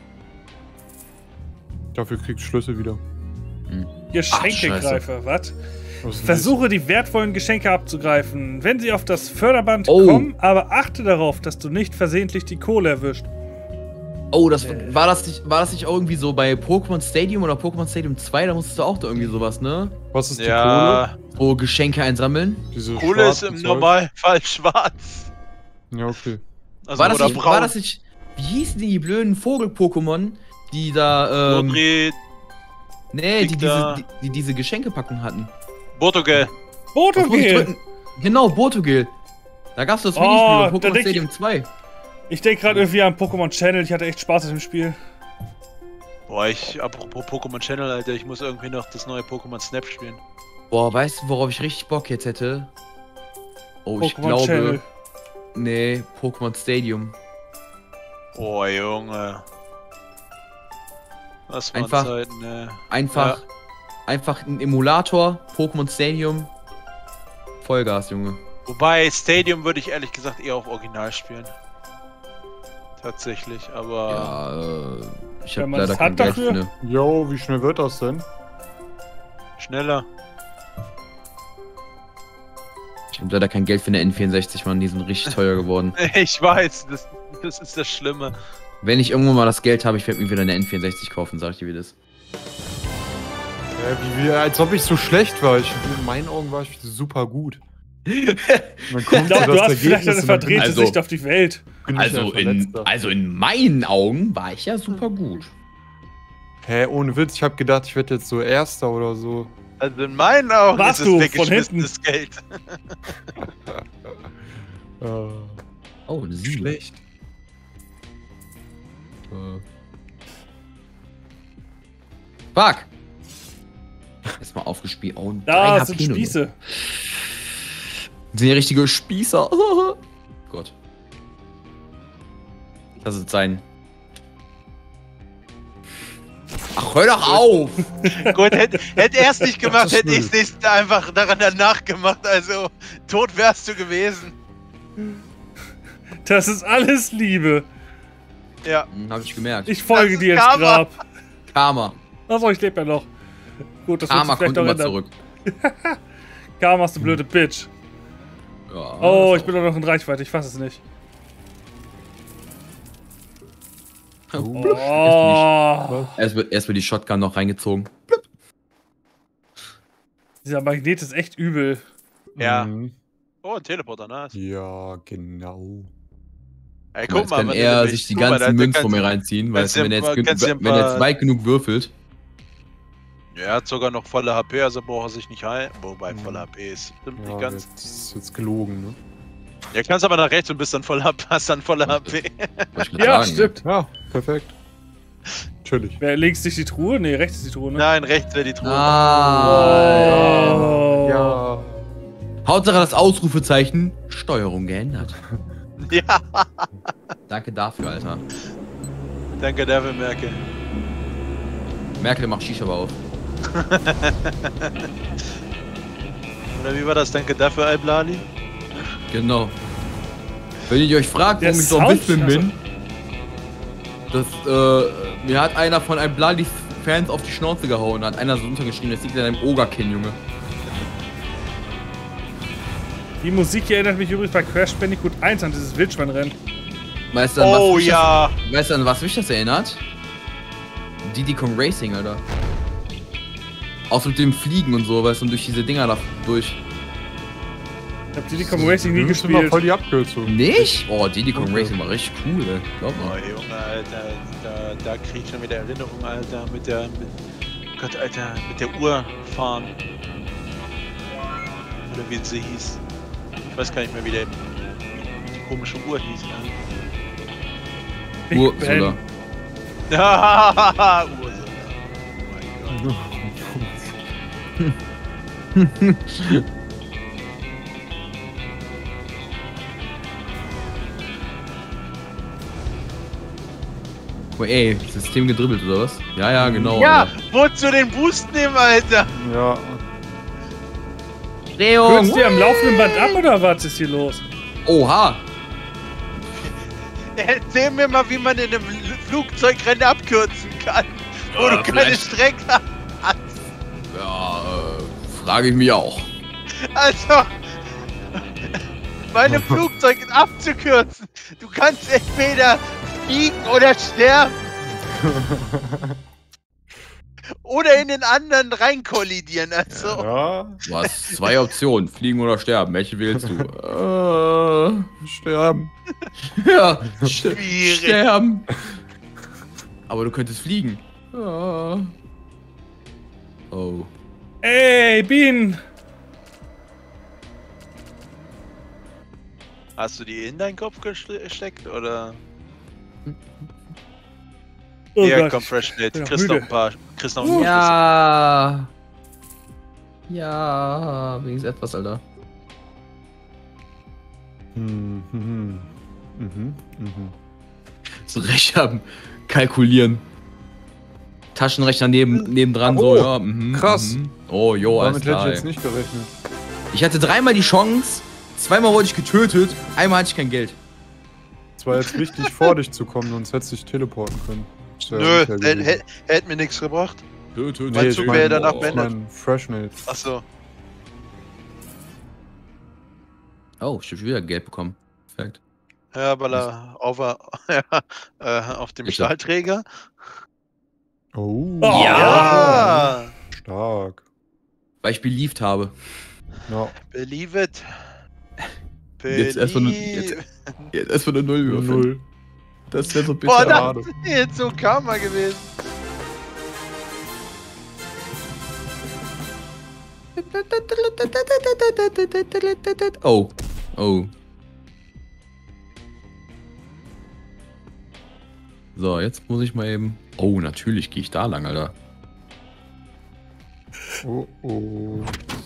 Speaker 1: Dafür kriegst du Schlüssel wieder.
Speaker 2: Geschenkegreifer, was?
Speaker 1: Was ist
Speaker 2: Versuche die wertvollen Geschenke abzugreifen, wenn sie auf das Förderband
Speaker 5: Oh.
Speaker 2: kommen, aber achte darauf, dass du nicht versehentlich die Kohle erwischt.
Speaker 5: Oh, war das nicht irgendwie so bei Pokémon Stadium oder Pokémon Stadium 2? Da musstest du auch da irgendwie sowas, ne?
Speaker 1: Was ist die
Speaker 3: Ja,
Speaker 5: So Geschenke einsammeln.
Speaker 1: Kohle? Diese
Speaker 3: Kohle ist
Speaker 1: schwarzen
Speaker 3: im
Speaker 1: Zeug?
Speaker 3: Normalfall schwarz.
Speaker 1: Ja, okay.
Speaker 3: Also
Speaker 5: War
Speaker 3: oder braun.
Speaker 5: das nicht. Wie hießen die blöden Vogel-Pokémon, die da.
Speaker 3: Rodri,
Speaker 5: Nee,
Speaker 3: Victor.
Speaker 5: die diese Geschenkepackung hatten.
Speaker 3: Portugal.
Speaker 5: Was muss ich
Speaker 2: Botogel!
Speaker 5: drücken? Genau, Botogel. Da gab's das
Speaker 2: Oh,
Speaker 5: Minispiel bei
Speaker 2: da
Speaker 5: Pokémon
Speaker 2: denk
Speaker 5: Stadium 2.
Speaker 2: Ich denke gerade irgendwie an Pokémon Channel. Ich hatte echt Spaß in dem Spiel.
Speaker 3: Boah, apropos Pokémon Channel, Alter, ich muss irgendwie noch das neue Pokémon Snap spielen.
Speaker 5: Boah, weißt du, worauf ich richtig Bock jetzt hätte? Oh, ich
Speaker 2: Pokémon
Speaker 5: glaube.
Speaker 2: Channel.
Speaker 5: Nee, Pokémon Stadium.
Speaker 3: Boah, Junge. Was waren
Speaker 5: Einfach-
Speaker 3: Zeiten, ne?
Speaker 5: Einfach ein Emulator, Pokémon Stadium. Vollgas, Junge.
Speaker 3: Wobei, Stadium würde ich ehrlich gesagt eher auf Original spielen. Tatsächlich, aber...
Speaker 5: Ja, ich
Speaker 2: Wenn
Speaker 5: habe
Speaker 2: man
Speaker 5: leider
Speaker 2: es
Speaker 5: kein
Speaker 2: hat
Speaker 5: Geld
Speaker 2: dafür?
Speaker 5: für ne.
Speaker 1: Jo, wie schnell wird das denn?
Speaker 3: Schneller.
Speaker 5: habe leider kein Geld für eine N64, Mann. Die sind richtig teuer geworden.
Speaker 3: Ich weiß, das ist das Schlimme.
Speaker 5: Wenn ich irgendwann mal das Geld habe, ich werde mir wieder eine N64 kaufen, sag ich dir, wie das.
Speaker 1: Als ob ich so schlecht war. In meinen Augen war ich super gut.
Speaker 2: Ich glaube, du hast vielleicht eine verdrehte Sicht auf die Welt.
Speaker 5: Also in meinen Augen war ich ja super gut.
Speaker 1: Hä, ohne Witz, ich habe gedacht, ich werde jetzt so Erster oder so.
Speaker 3: Also in meinen Augen
Speaker 2: Warst
Speaker 3: ist
Speaker 2: du
Speaker 3: es
Speaker 2: von
Speaker 3: weggeschmissenes Geld.
Speaker 5: Oh, eine 7.
Speaker 1: Schlecht.
Speaker 5: Fuck! Erstmal aufgespielt. Oh,
Speaker 2: Da
Speaker 5: 3
Speaker 2: sind
Speaker 5: HP nur.
Speaker 2: Spieße.
Speaker 5: Sind ja richtige Spießer. Gott. Das ist sein. Ach, hör doch auf!
Speaker 3: Gut, hätte er es nicht gemacht,
Speaker 1: Das ist
Speaker 3: hätte ich es nicht einfach daran danach gemacht. Also, tot wärst du gewesen.
Speaker 2: Das ist alles Liebe.
Speaker 3: Ja.
Speaker 5: Hab ich gemerkt.
Speaker 2: Ich folge
Speaker 3: Das
Speaker 2: dir
Speaker 3: ist
Speaker 2: ins
Speaker 3: Karma.
Speaker 2: Grab.
Speaker 5: Karma.
Speaker 2: Achso, ich lebe ja noch. Gut, das wird
Speaker 5: Karma
Speaker 2: sich vielleicht
Speaker 5: kommt
Speaker 2: noch
Speaker 5: immer
Speaker 2: ändern.
Speaker 5: zurück.
Speaker 2: Karma ist eine blöde Bitch.
Speaker 5: Ja,
Speaker 2: Oh,
Speaker 5: das
Speaker 2: ich bin doch noch in Reichweite, ich fasse es nicht.
Speaker 5: auch.
Speaker 2: Oh,
Speaker 5: Erst wird die Shotgun noch reingezogen.
Speaker 2: dieser Magnet ist echt übel.
Speaker 3: Ja.
Speaker 1: Mhm.
Speaker 3: Oh, ein Teleporter, nice.
Speaker 1: Ja, genau.
Speaker 3: Ey,
Speaker 5: Guck mal, jetzt kann er sich die ganzen Münzen von mir reinziehen, weil wenn er jetzt weit genug würfelt.
Speaker 3: Ja, er hat sogar noch volle HP, also braucht er sich nicht heilen. Wobei, volle HP ist stimmt
Speaker 1: Ja,
Speaker 3: nicht ganz.
Speaker 1: das ist jetzt gelogen, ne?
Speaker 3: Ja, kannst aber nach rechts und bist dann voll hast dann volle HP.
Speaker 5: Wollte ich grad
Speaker 2: Ja,
Speaker 5: sagen,
Speaker 2: stimmt.
Speaker 1: Ja, perfekt. Natürlich.
Speaker 2: Wer links ist die Truhe? Ne, rechts ist die Truhe, ne?
Speaker 3: Nein, rechts wäre die Truhe.
Speaker 2: Oh.
Speaker 1: Ja.
Speaker 5: Hauptsache das Ausrufezeichen, Steuerung geändert.
Speaker 3: Ja,
Speaker 5: Danke dafür, Alter.
Speaker 3: danke dafür, Merkel.
Speaker 5: Merkel macht Shisha aber auf.
Speaker 3: Oder wie war das? Danke dafür, Alblali.
Speaker 5: Genau. Wenn ihr euch fragt,
Speaker 2: Der
Speaker 5: warum ich so ein
Speaker 2: Sound-
Speaker 5: bisschen bin, das, mir hat einer von einem Bloody Fans auf die Schnauze gehauen, hat einer so untergeschrieben, das liegt an einem Ogerkin, Junge.
Speaker 2: Die Musik hier erinnert mich übrigens bei Crash Bandicoot 1 an dieses Wildschweinrennen.
Speaker 5: Weißt du, an
Speaker 3: Oh
Speaker 5: was mich
Speaker 3: ja.
Speaker 5: weißt du, an was mich das erinnert? Diddy Kong Racing, Alter. Auch mit dem Fliegen und so, weißt du, und durch diese Dinger da durch.
Speaker 2: Ich hab Diddy Kong Racing nie
Speaker 1: Das ist immer
Speaker 2: gespielt.
Speaker 1: voll die Abkürzung.
Speaker 5: Nicht? Oh, Diddy Kong Racing war richtig cool, ey. Glaub
Speaker 3: Oh,
Speaker 5: mal.
Speaker 3: Junge, Alter, da krieg ich schon wieder Erinnerungen, Alter, Gott, Alter, mit der Uhr fahren. Oder wie sie hieß. Ich weiß gar nicht mehr, wie die komische Uhr hieß, ne?
Speaker 2: Big
Speaker 5: Ursula.
Speaker 3: Ja, Ursula. Oh mein Gott.
Speaker 5: Oh, ey, System gedribbelt oder was? Ja, ja, genau.
Speaker 3: Ja,
Speaker 5: Alter.
Speaker 3: wozu den Boost nehmen, Alter?
Speaker 1: Ja.
Speaker 2: Kürzt ihr am laufenden Band ab oder was ist hier los?
Speaker 5: Oha!
Speaker 3: Erzähl mir mal, wie man in einem Flugzeugrennen abkürzen kann, wo du keine
Speaker 5: vielleicht.
Speaker 3: Strecke hast.
Speaker 5: Ja, frage ich mich auch.
Speaker 3: Also, meine Flugzeuge abzukürzen. Du kannst entweder fliegen oder sterben. Oder in den anderen reinkollidieren. Also,
Speaker 1: Ja.
Speaker 5: Du hast 2 Optionen, fliegen oder sterben. Welche wählst du?
Speaker 1: Sterben.
Speaker 5: Ja,
Speaker 3: schwierig.
Speaker 5: sterben. Aber du könntest fliegen. Oh.
Speaker 2: Ey, Bean!
Speaker 3: Hast du die in deinen Kopf gesteckt oder?
Speaker 2: Oh
Speaker 3: Ja,
Speaker 2: Gott.
Speaker 3: komm, Fresh Blade.
Speaker 2: bin
Speaker 3: Kriegst noch
Speaker 2: müde.
Speaker 3: ein paar. Kriegst noch ein
Speaker 5: Ja. Ja, wenigstens etwas, Alter. So recht haben. Kalkulieren. Taschenrechner nebendran,
Speaker 1: Oh,
Speaker 5: so, ja.
Speaker 1: krass.
Speaker 5: Oh, jo, alles
Speaker 1: Damit hätte
Speaker 5: klar.
Speaker 1: ich jetzt
Speaker 5: ey.
Speaker 1: nicht gerechnet.
Speaker 5: Ich hatte 3-mal die Chance, 2-mal wurde ich getötet, einmal hatte ich kein Geld.
Speaker 1: Es war jetzt wichtig, vor dich zu kommen, sonst hättest du dich teleporten können. Ist ja
Speaker 3: Nö,
Speaker 1: unfair gewesen.
Speaker 3: hätte mir nichts gebracht.
Speaker 5: Tötet.
Speaker 3: Mein Zug wäre danach
Speaker 1: ich
Speaker 3: beendet.
Speaker 1: mein Fresh Nails.
Speaker 3: Achso.
Speaker 5: Oh, ich hab wieder Geld bekommen. Perfekt.
Speaker 3: Ja, weil er auf dem
Speaker 5: Bitte.
Speaker 3: Stahlträger.
Speaker 1: Oh.
Speaker 3: Ja!
Speaker 1: Stark.
Speaker 5: Weil ich beliebt habe.
Speaker 1: Ja.
Speaker 3: Believe it.
Speaker 5: Jetzt erstmal eine jetzt eine Null würfeln.
Speaker 1: 0.
Speaker 5: Das wäre so bitter.
Speaker 3: Boah, das
Speaker 1: schade.
Speaker 3: ist jetzt so Karma gewesen.
Speaker 5: Oh. Oh. So, jetzt muss ich mal eben... Oh, natürlich gehe ich da lang, Alter.
Speaker 1: Oh, oh.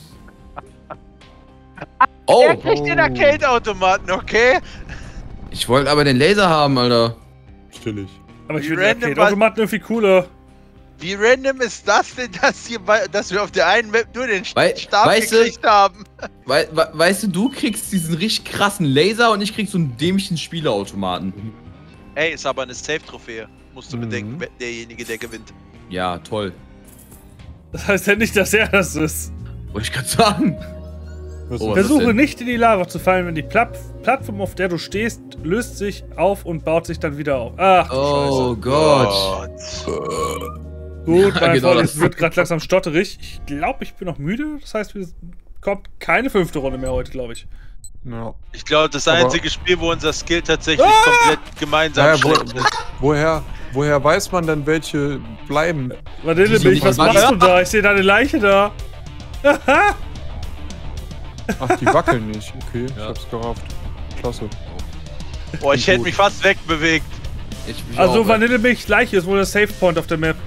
Speaker 5: Oh!
Speaker 3: Er kriegt den Arcade-Automaten, okay?
Speaker 5: Ich wollte aber den Laser haben, Alter.
Speaker 1: Chillig.
Speaker 2: Aber ich
Speaker 3: Wie
Speaker 2: finde
Speaker 3: random
Speaker 2: den Automaten irgendwie cooler.
Speaker 3: Wie random ist das denn, dass wir auf der einen Map nur den Stab
Speaker 5: weißt du-
Speaker 3: gekriegt haben?
Speaker 5: Weißt du, du kriegst diesen richtig krassen Laser und ich krieg so einen dämlichen Spieleautomaten.
Speaker 3: Ey, ist aber eine Safe-Trophäe. Musst du
Speaker 1: Mhm.
Speaker 3: bedenken, derjenige, der gewinnt.
Speaker 5: Ja, toll.
Speaker 2: Das heißt ja nicht, dass er das ist.
Speaker 5: Wollte ich gerade sagen.
Speaker 1: Was
Speaker 5: Oh,
Speaker 1: ist
Speaker 5: das
Speaker 2: Versuche
Speaker 5: denn?
Speaker 2: nicht in die Lava zu fallen, wenn die Plattform, auf der du stehst, löst sich auf und baut sich dann wieder auf. Ach, du
Speaker 5: Oh Gott.
Speaker 2: Scheiße. Gut,
Speaker 5: Ja,
Speaker 2: mein
Speaker 5: genau
Speaker 2: Freund,
Speaker 5: das.
Speaker 2: es wird gerade langsam stotterig. Ich glaube, ich bin noch müde. Das heißt, wir kommt keine 5. Runde mehr heute, glaube ich.
Speaker 1: Ja.
Speaker 3: Ich glaube, das
Speaker 1: Aber-
Speaker 3: einzige Spiel, wo unser Skill tatsächlich
Speaker 2: Ah!
Speaker 3: komplett gemeinsam
Speaker 1: Naja,
Speaker 3: schlecht ist.
Speaker 1: woher weiß man denn, welche bleiben?
Speaker 2: Vanille,
Speaker 5: Wieso
Speaker 2: Milch, was
Speaker 5: nicht?
Speaker 2: machst du da? Ich sehe deine Leiche da.
Speaker 1: Ach, die wackeln nicht. Okay, ich
Speaker 5: Ja.
Speaker 1: hab's gerafft. Klasse.
Speaker 3: Boah, ich hätte mich fast wegbewegt.
Speaker 5: Ich mich
Speaker 2: Also
Speaker 5: auch,
Speaker 2: Vanillemilch Leiche ist wohl der Save Point auf der Map.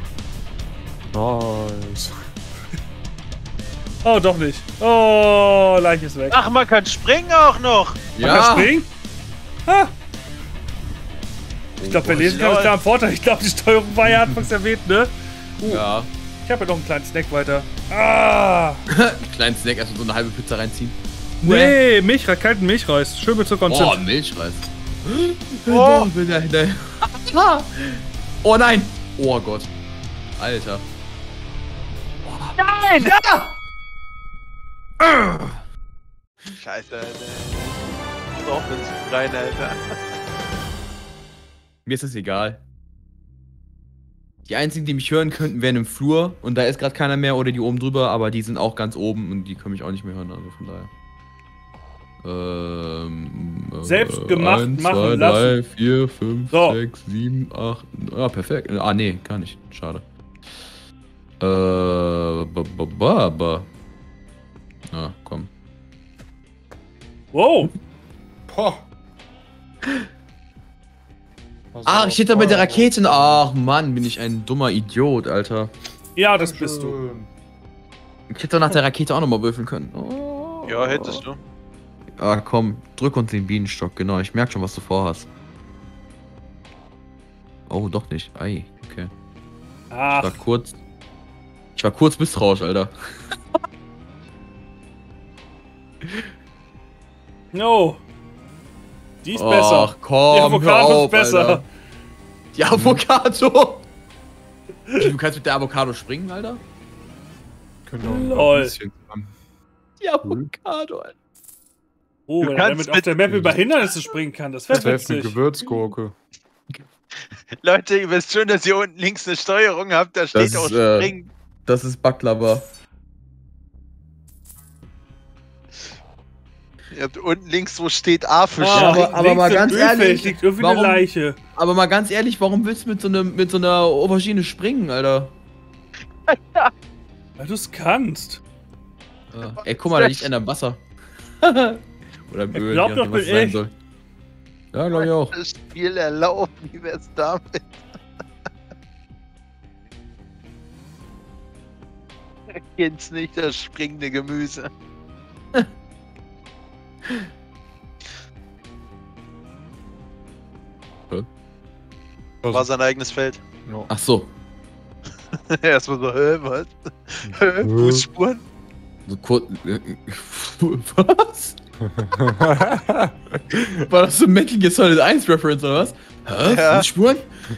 Speaker 1: Nice.
Speaker 2: Oh, doch nicht. Oh, Leiche ist weg.
Speaker 3: Ach, man kann springen auch noch.
Speaker 2: Man kann
Speaker 5: Ja.
Speaker 2: springen? Ha! Ich glaube, wer
Speaker 3: Boah,
Speaker 2: lesen kann, ist da am Vorteil. Ich glaube, die Steuerung war ja anfangs erwähnt, ne?
Speaker 5: Ja.
Speaker 2: Ich habe ja noch einen kleinen Snack weiter. Ah!
Speaker 5: Kleinen Snack, erstmal so eine halbe Pizza reinziehen.
Speaker 2: Nee, Milchreis, kalten Milchreis. Schön mit Zucker und
Speaker 5: Oh,
Speaker 2: Zimt.
Speaker 5: Milchreis.
Speaker 3: Oh.
Speaker 5: Oh nein! Oh Gott. Alter.
Speaker 3: Scheiße, Alter. Doch, wenn's rein, Alter.
Speaker 5: Mir ist das egal. Die einzigen, die mich hören könnten, wären im Flur und da ist gerade keiner mehr oder die oben drüber, aber die sind auch ganz oben und die können mich auch nicht mehr hören, also von daher.
Speaker 2: Selbst gemacht,
Speaker 5: 1,
Speaker 2: machen
Speaker 5: 2,
Speaker 2: lassen.
Speaker 5: 3, 4, 5,
Speaker 2: So.
Speaker 5: 6, 7, 8. Ah, perfekt. Ah, nee, gar nicht. Schade. Ah, komm.
Speaker 2: Wow.
Speaker 1: Boah.
Speaker 5: Ah, ich steht da mit der Rakete. Ach Mann, bin ich ein dummer Idiot, Alter.
Speaker 2: Ja, das bist du.
Speaker 5: Ich hätte doch nach der Rakete auch nochmal würfeln können. Oh.
Speaker 3: Ja, hättest du.
Speaker 5: Ah, komm, drück uns den Bienenstock, genau. Ich merk schon, was du vorhast. Oh, doch nicht. Ei, okay.
Speaker 2: Ach,
Speaker 5: Ich war kurz misstrauisch, Alter.
Speaker 2: no. Die ist
Speaker 5: Ach,
Speaker 2: besser.
Speaker 5: komm,
Speaker 2: Die Avocado
Speaker 5: hör auf,
Speaker 2: ist besser.
Speaker 5: Alter. Die Avocado! Du kannst mit der Avocado springen, Alter?
Speaker 2: Lol.
Speaker 5: Die Avocado, Alter.
Speaker 2: Oh,
Speaker 3: Du
Speaker 2: wenn er
Speaker 3: kannst
Speaker 2: damit auf der Map über Hindernisse springen kann, das wäre
Speaker 1: Das wäre eine
Speaker 2: witzig.
Speaker 1: Gewürzgurke.
Speaker 3: Leute, ihr wisst schon, dass ihr unten links eine Steuerung habt, da steht
Speaker 5: Das
Speaker 3: auch
Speaker 5: ist,
Speaker 3: Springen.
Speaker 5: Das ist Baklava.
Speaker 3: Ihr habt unten links, wo steht A für
Speaker 2: Ah,
Speaker 3: Springen.
Speaker 5: aber mal
Speaker 2: links im
Speaker 5: ganz
Speaker 2: Ölfeld
Speaker 5: ehrlich,
Speaker 2: liegt irgendwie
Speaker 5: warum-
Speaker 2: eine Leiche.
Speaker 5: Aber mal ganz ehrlich, warum willst du mit so einer Aubergine springen, Alter?
Speaker 2: Weil du es kannst.
Speaker 5: Ey, guck mal, da liegt einer im Wasser. Oder im Öl,
Speaker 2: glaub
Speaker 5: je
Speaker 2: doch,
Speaker 5: nachdem, was
Speaker 2: bin
Speaker 5: es sein
Speaker 2: ich.
Speaker 5: soll. Ja, glaub ich auch.
Speaker 3: Das Spiel erlaubt, wie wär's damit? Kennst nicht das springende Gemüse. War sein eigenes Feld.
Speaker 1: Ja.
Speaker 5: Ach so.
Speaker 3: Erstmal so, was? Fußspuren?
Speaker 5: So kurz. Was? War das so ein Metal Gear Solid 1 Reference oder was? Hä?
Speaker 3: Ja.
Speaker 5: Fußspuren?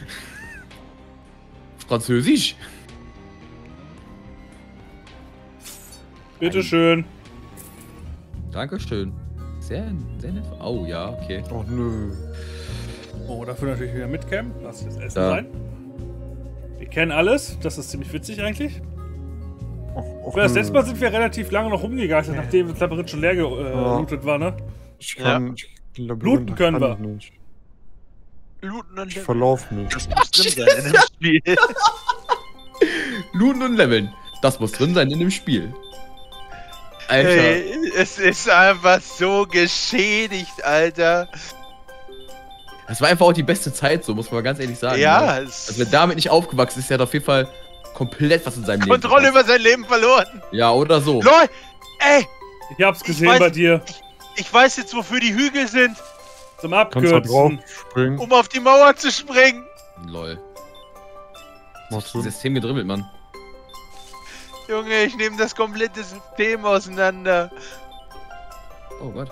Speaker 5: Französisch?
Speaker 2: Bitteschön.
Speaker 5: Dankeschön. Sehr, sehr nett. Oh ja, okay.
Speaker 1: Oh nö.
Speaker 2: Oh, dafür natürlich wieder mitcam. Lass das Essen
Speaker 5: Da.
Speaker 2: sein. Wir kennen alles. Das ist ziemlich witzig eigentlich.
Speaker 1: Och,
Speaker 2: Das
Speaker 1: nö.
Speaker 2: letzte Mal sind wir relativ lange noch rumgegeistert, nachdem das Labyrinth schon leer gelootet war, ne?
Speaker 1: Ich kann. Ich,
Speaker 2: Looten können
Speaker 1: kann
Speaker 2: wir.
Speaker 1: ich nicht.
Speaker 3: Looten und
Speaker 1: Ich
Speaker 3: Leveln.
Speaker 1: verlauf nicht.
Speaker 3: Das muss drin sein in dem Spiel.
Speaker 5: Looten und Leveln. Das muss drin sein in dem Spiel. Alter.
Speaker 3: Hey, es ist einfach so geschädigt, Alter.
Speaker 5: Das war einfach auch die beste Zeit, so muss man ganz ehrlich sagen.
Speaker 3: Ja,
Speaker 5: Ne?
Speaker 3: es
Speaker 5: Also wer damit nicht aufgewachsen ist, der hat auf jeden Fall komplett was in seinem Leben.
Speaker 3: Kontrolle über sein Leben verloren.
Speaker 5: Ja, oder so.
Speaker 3: LOL, ey,
Speaker 2: Ich hab's gesehen
Speaker 3: weiß-
Speaker 2: bei dir.
Speaker 3: ich weiß jetzt, wofür die Hügel sind,
Speaker 2: Zum
Speaker 1: Kannst du da drauf
Speaker 2: Abkürzen.
Speaker 1: springen?
Speaker 3: um auf die Mauer zu springen.
Speaker 5: Lol.
Speaker 1: Machst du?
Speaker 5: System gedribbelt, Mann.
Speaker 3: Junge, ich nehme das komplette System auseinander.
Speaker 5: Oh Gott.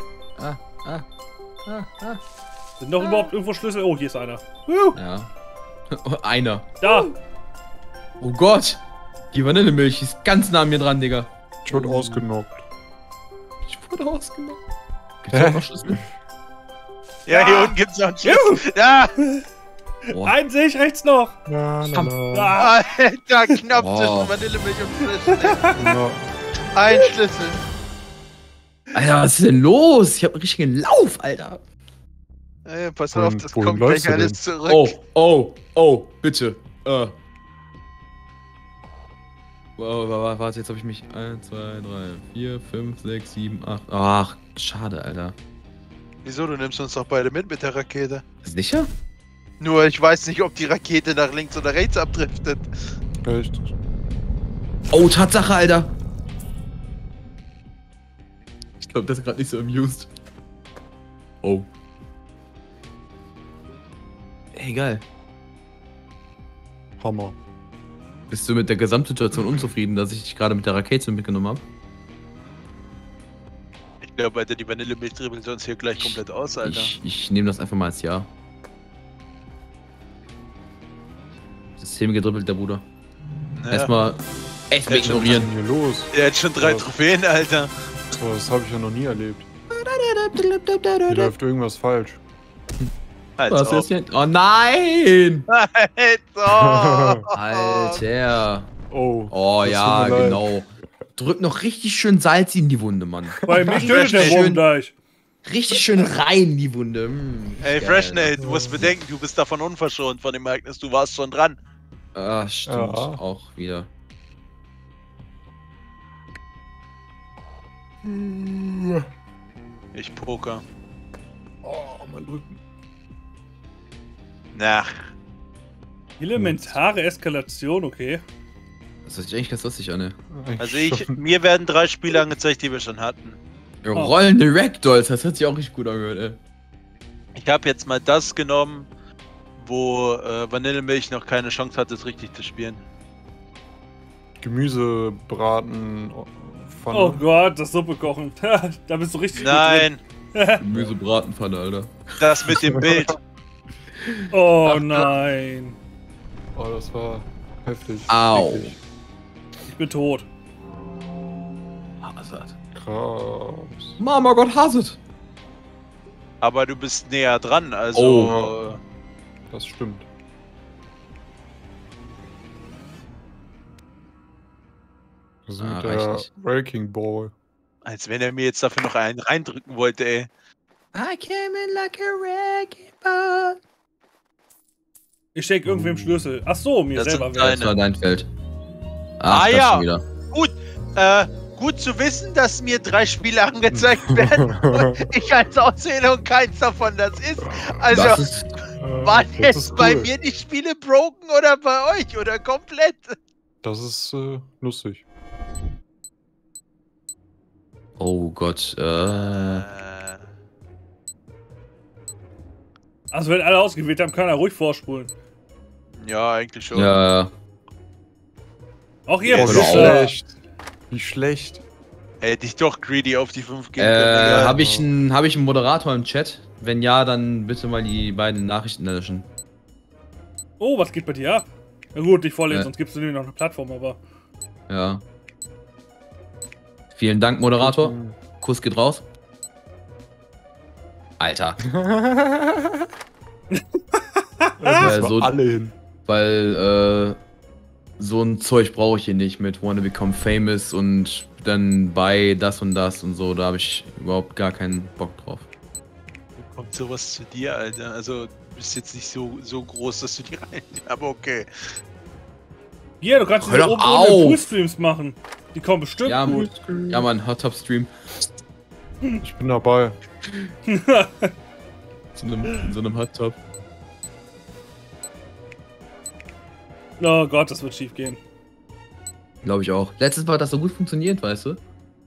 Speaker 2: Sind noch überhaupt irgendwo Schlüssel? Oh, hier ist einer.
Speaker 5: Ja. Einer.
Speaker 2: Da!
Speaker 5: Oh Gott. Die Vanillemilch ist ganz nah an mir dran, Digga.
Speaker 1: Ich wurde ausgenockt.
Speaker 5: Ich wurde rausgenommen. Gibt's auch noch Schlüssel?
Speaker 3: Ja, hier unten gibt's noch einen Schlüssel. Ja,
Speaker 5: Oh.
Speaker 2: Einen sehe ich rechts noch!
Speaker 1: Na, na, na.
Speaker 2: Ah,
Speaker 3: Alter, knapp
Speaker 5: Oh.
Speaker 3: zwischen Vanillemilch und Schlüssel.
Speaker 1: na.
Speaker 3: Ein Schlüssel.
Speaker 5: Alter, was ist denn los? Ich hab einen richtigen Lauf, Alter.
Speaker 3: Ey, pass
Speaker 1: Wohin-
Speaker 3: auf, das
Speaker 1: wohin
Speaker 3: kommt
Speaker 1: läufst
Speaker 3: gleich
Speaker 1: du
Speaker 3: alles zurück.
Speaker 5: Oh, bitte. Warte, jetzt hab ich mich. 1, 2, 3, 4, 5, 6, 7, 8. Ach, schade, Alter.
Speaker 3: Wieso, du nimmst uns doch beide mit der Rakete.
Speaker 5: Sicher?
Speaker 3: Nur, ich weiß nicht, ob die Rakete nach links oder rechts abdriftet.
Speaker 1: Echt?
Speaker 5: Oh, Tatsache, Alter. Ich glaube, das ist gerade nicht so amused. Oh. Egal.
Speaker 1: Hammer.
Speaker 5: Bist du mit der Gesamtsituation unzufrieden, dass ich dich gerade mit der Rakete mitgenommen habe?
Speaker 3: Ich glaube, Alter, die Vanillemilch dribbelt uns hier gleich komplett aus, Alter.
Speaker 5: Ich nehme das einfach mal als Ja. System gedribbelt, der Bruder.
Speaker 3: Ja.
Speaker 5: Erstmal
Speaker 3: Ja,
Speaker 5: ignorieren.
Speaker 1: Was ist denn hier los?
Speaker 3: Der hat schon 3
Speaker 1: Ja.
Speaker 3: Trophäen, Alter.
Speaker 1: So, das habe ich ja noch nie erlebt. Hier läuft irgendwas falsch.
Speaker 3: Als
Speaker 5: Was
Speaker 3: ob.
Speaker 5: ist denn? Oh nein!
Speaker 3: Alter.
Speaker 5: Alter.
Speaker 1: Oh.
Speaker 5: Oh
Speaker 1: das
Speaker 5: ja,
Speaker 1: tut mir leid.
Speaker 5: genau. Drück noch richtig schön Salz in die Wunde, Mann.
Speaker 2: bei mir tötet der
Speaker 5: Schön.
Speaker 2: Wurm gleich.
Speaker 5: Richtig schön rein in die Wunde.
Speaker 3: Ey,
Speaker 5: geil.
Speaker 3: Freshnade, du musst bedenken, du bist davon unverschont von dem Ereignis, du warst schon dran.
Speaker 5: Ah, stimmt.
Speaker 1: Ja.
Speaker 5: Auch wieder.
Speaker 3: Ich poker.
Speaker 1: Oh, mein Rücken.
Speaker 3: Na,
Speaker 2: Elementare Eskalation, okay.
Speaker 5: Das hört sich eigentlich ganz lustig an, ne?
Speaker 3: also mir werden 3 Spiele angezeigt, die wir schon hatten.
Speaker 5: Rollende Ragdolls, das hört sich auch richtig gut angehört, ey.
Speaker 3: Ich habe jetzt mal das genommen, wo Vanillemilch noch keine Chance hatte, es richtig zu spielen.
Speaker 1: Gemüsebraten. Pfanne.
Speaker 2: Oh Gott, das Suppe kochen. Da bist du richtig
Speaker 3: Nein,
Speaker 5: Gemüsebratenpfanne, Alter.
Speaker 3: das mit dem Bild.
Speaker 2: gut drin. Oh nein.
Speaker 1: Oh, das war heftig.
Speaker 5: Au.
Speaker 1: Eklig.
Speaker 2: Ich bin tot.
Speaker 5: Hazard.
Speaker 1: Krass.
Speaker 5: Mama Gott, Hazard.
Speaker 3: Aber du bist näher dran, also.
Speaker 5: Oh.
Speaker 1: Das stimmt. Also mit der
Speaker 5: reicht nicht.
Speaker 1: Breaking Ball.
Speaker 3: Als wenn er mir jetzt dafür noch einen reindrücken wollte, ey.
Speaker 5: I came in like a wrecking ball.
Speaker 2: Ich steck irgendwem Schlüssel. Ach so, mir
Speaker 3: Das
Speaker 2: selber
Speaker 3: sind
Speaker 2: weg.
Speaker 3: deine.
Speaker 5: Das war dein Feld. Ach, das
Speaker 3: ja.
Speaker 5: schon wieder.
Speaker 3: Gut zu wissen, dass mir 3 Spiele angezeigt werden und ich als Auszählung keins davon das ist. Also,
Speaker 5: Das ist,
Speaker 3: waren
Speaker 1: das
Speaker 3: jetzt
Speaker 1: ist
Speaker 3: bei
Speaker 1: cool.
Speaker 3: mir die Spiele broken oder bei euch oder komplett?
Speaker 1: Das ist lustig.
Speaker 5: oh Gott,
Speaker 2: Also wenn alle ausgewählt haben, kann er ruhig vorspulen.
Speaker 3: Ja, eigentlich schon.
Speaker 5: ja.
Speaker 2: Auch ihr
Speaker 3: Ja,
Speaker 1: Oh, wie
Speaker 5: Genau.
Speaker 1: schlecht. Wie schlecht.
Speaker 3: Hätte ich doch greedy auf die 5 gehen können. egal.
Speaker 5: Habe ich einen Moderator im Chat? Wenn ja, dann bitte mal die beiden Nachrichten löschen.
Speaker 2: Oh, was geht bei dir ab? Na gut, nicht vorlesen,
Speaker 5: Ja.
Speaker 2: sonst gibst du dir noch eine Plattform, aber.
Speaker 5: Ja. Vielen Dank, Moderator. Kuss geht raus. Alter.
Speaker 1: Das
Speaker 5: so-
Speaker 1: alle hin.
Speaker 5: Weil, so ein Zeug brauche ich hier nicht mit Wanna Become Famous und dann bei das und so. Da habe ich überhaupt gar keinen Bock drauf.
Speaker 3: Wo kommt sowas zu dir, Alter? Also, du bist jetzt nicht so groß, dass du die rein... Aber okay.
Speaker 2: Hier, du kannst
Speaker 5: Hör
Speaker 2: diese
Speaker 5: doch
Speaker 2: oben ohne
Speaker 5: auf!
Speaker 2: Poolstreams machen. Die kommen bestimmt
Speaker 5: Ja,
Speaker 2: gut.
Speaker 5: ja, Mann, Hot Top Stream.
Speaker 1: Ich bin dabei.
Speaker 5: In so einem Hot Top.
Speaker 2: Oh Gott, das wird schief gehen.
Speaker 5: Glaube ich auch. Letztes Mal hat das so gut funktioniert, weißt du?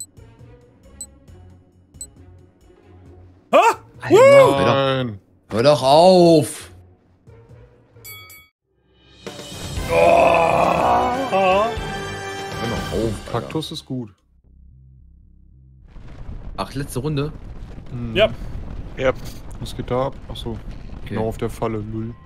Speaker 2: Ah!
Speaker 5: Alter,
Speaker 1: Nein.
Speaker 5: hör doch auf!
Speaker 2: Ah!
Speaker 5: Hör doch auf, Alter.
Speaker 1: Kaktus ist gut.
Speaker 5: Ach, letzte Runde?
Speaker 1: Hm.
Speaker 2: Ja.
Speaker 3: Ja,
Speaker 1: Was geht da ab? Achso,
Speaker 5: Okay.
Speaker 1: genau auf der Falle, Lull.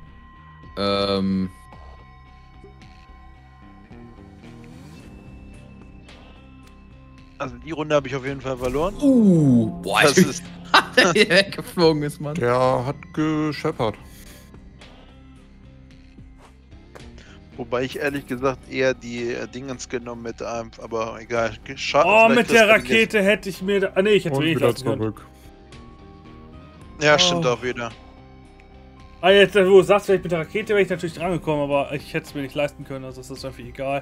Speaker 3: also die Runde habe ich auf jeden Fall verloren.
Speaker 5: Boah,
Speaker 3: Das
Speaker 5: ich
Speaker 3: ist...
Speaker 5: bin hier weggeflogen ist, Mann.
Speaker 1: Der hat gescheppert.
Speaker 3: Wobei ich ehrlich gesagt eher die Dingens genommen mit einem, aber egal. Schade,
Speaker 2: Oh,
Speaker 3: vielleicht
Speaker 2: mit der
Speaker 3: das dann
Speaker 2: Rakete hätte ich mir... Ah, nee, ich hätte
Speaker 1: Und
Speaker 2: mir nicht
Speaker 1: wieder
Speaker 2: lassen können.
Speaker 1: zurück.
Speaker 3: jetzt- Ja,
Speaker 2: Oh.
Speaker 3: stimmt auch wieder.
Speaker 2: Ah, jetzt, wo du sagst, vielleicht mit der Rakete wäre ich natürlich drangekommen, aber ich hätte es mir nicht leisten können, also ist das irgendwie egal.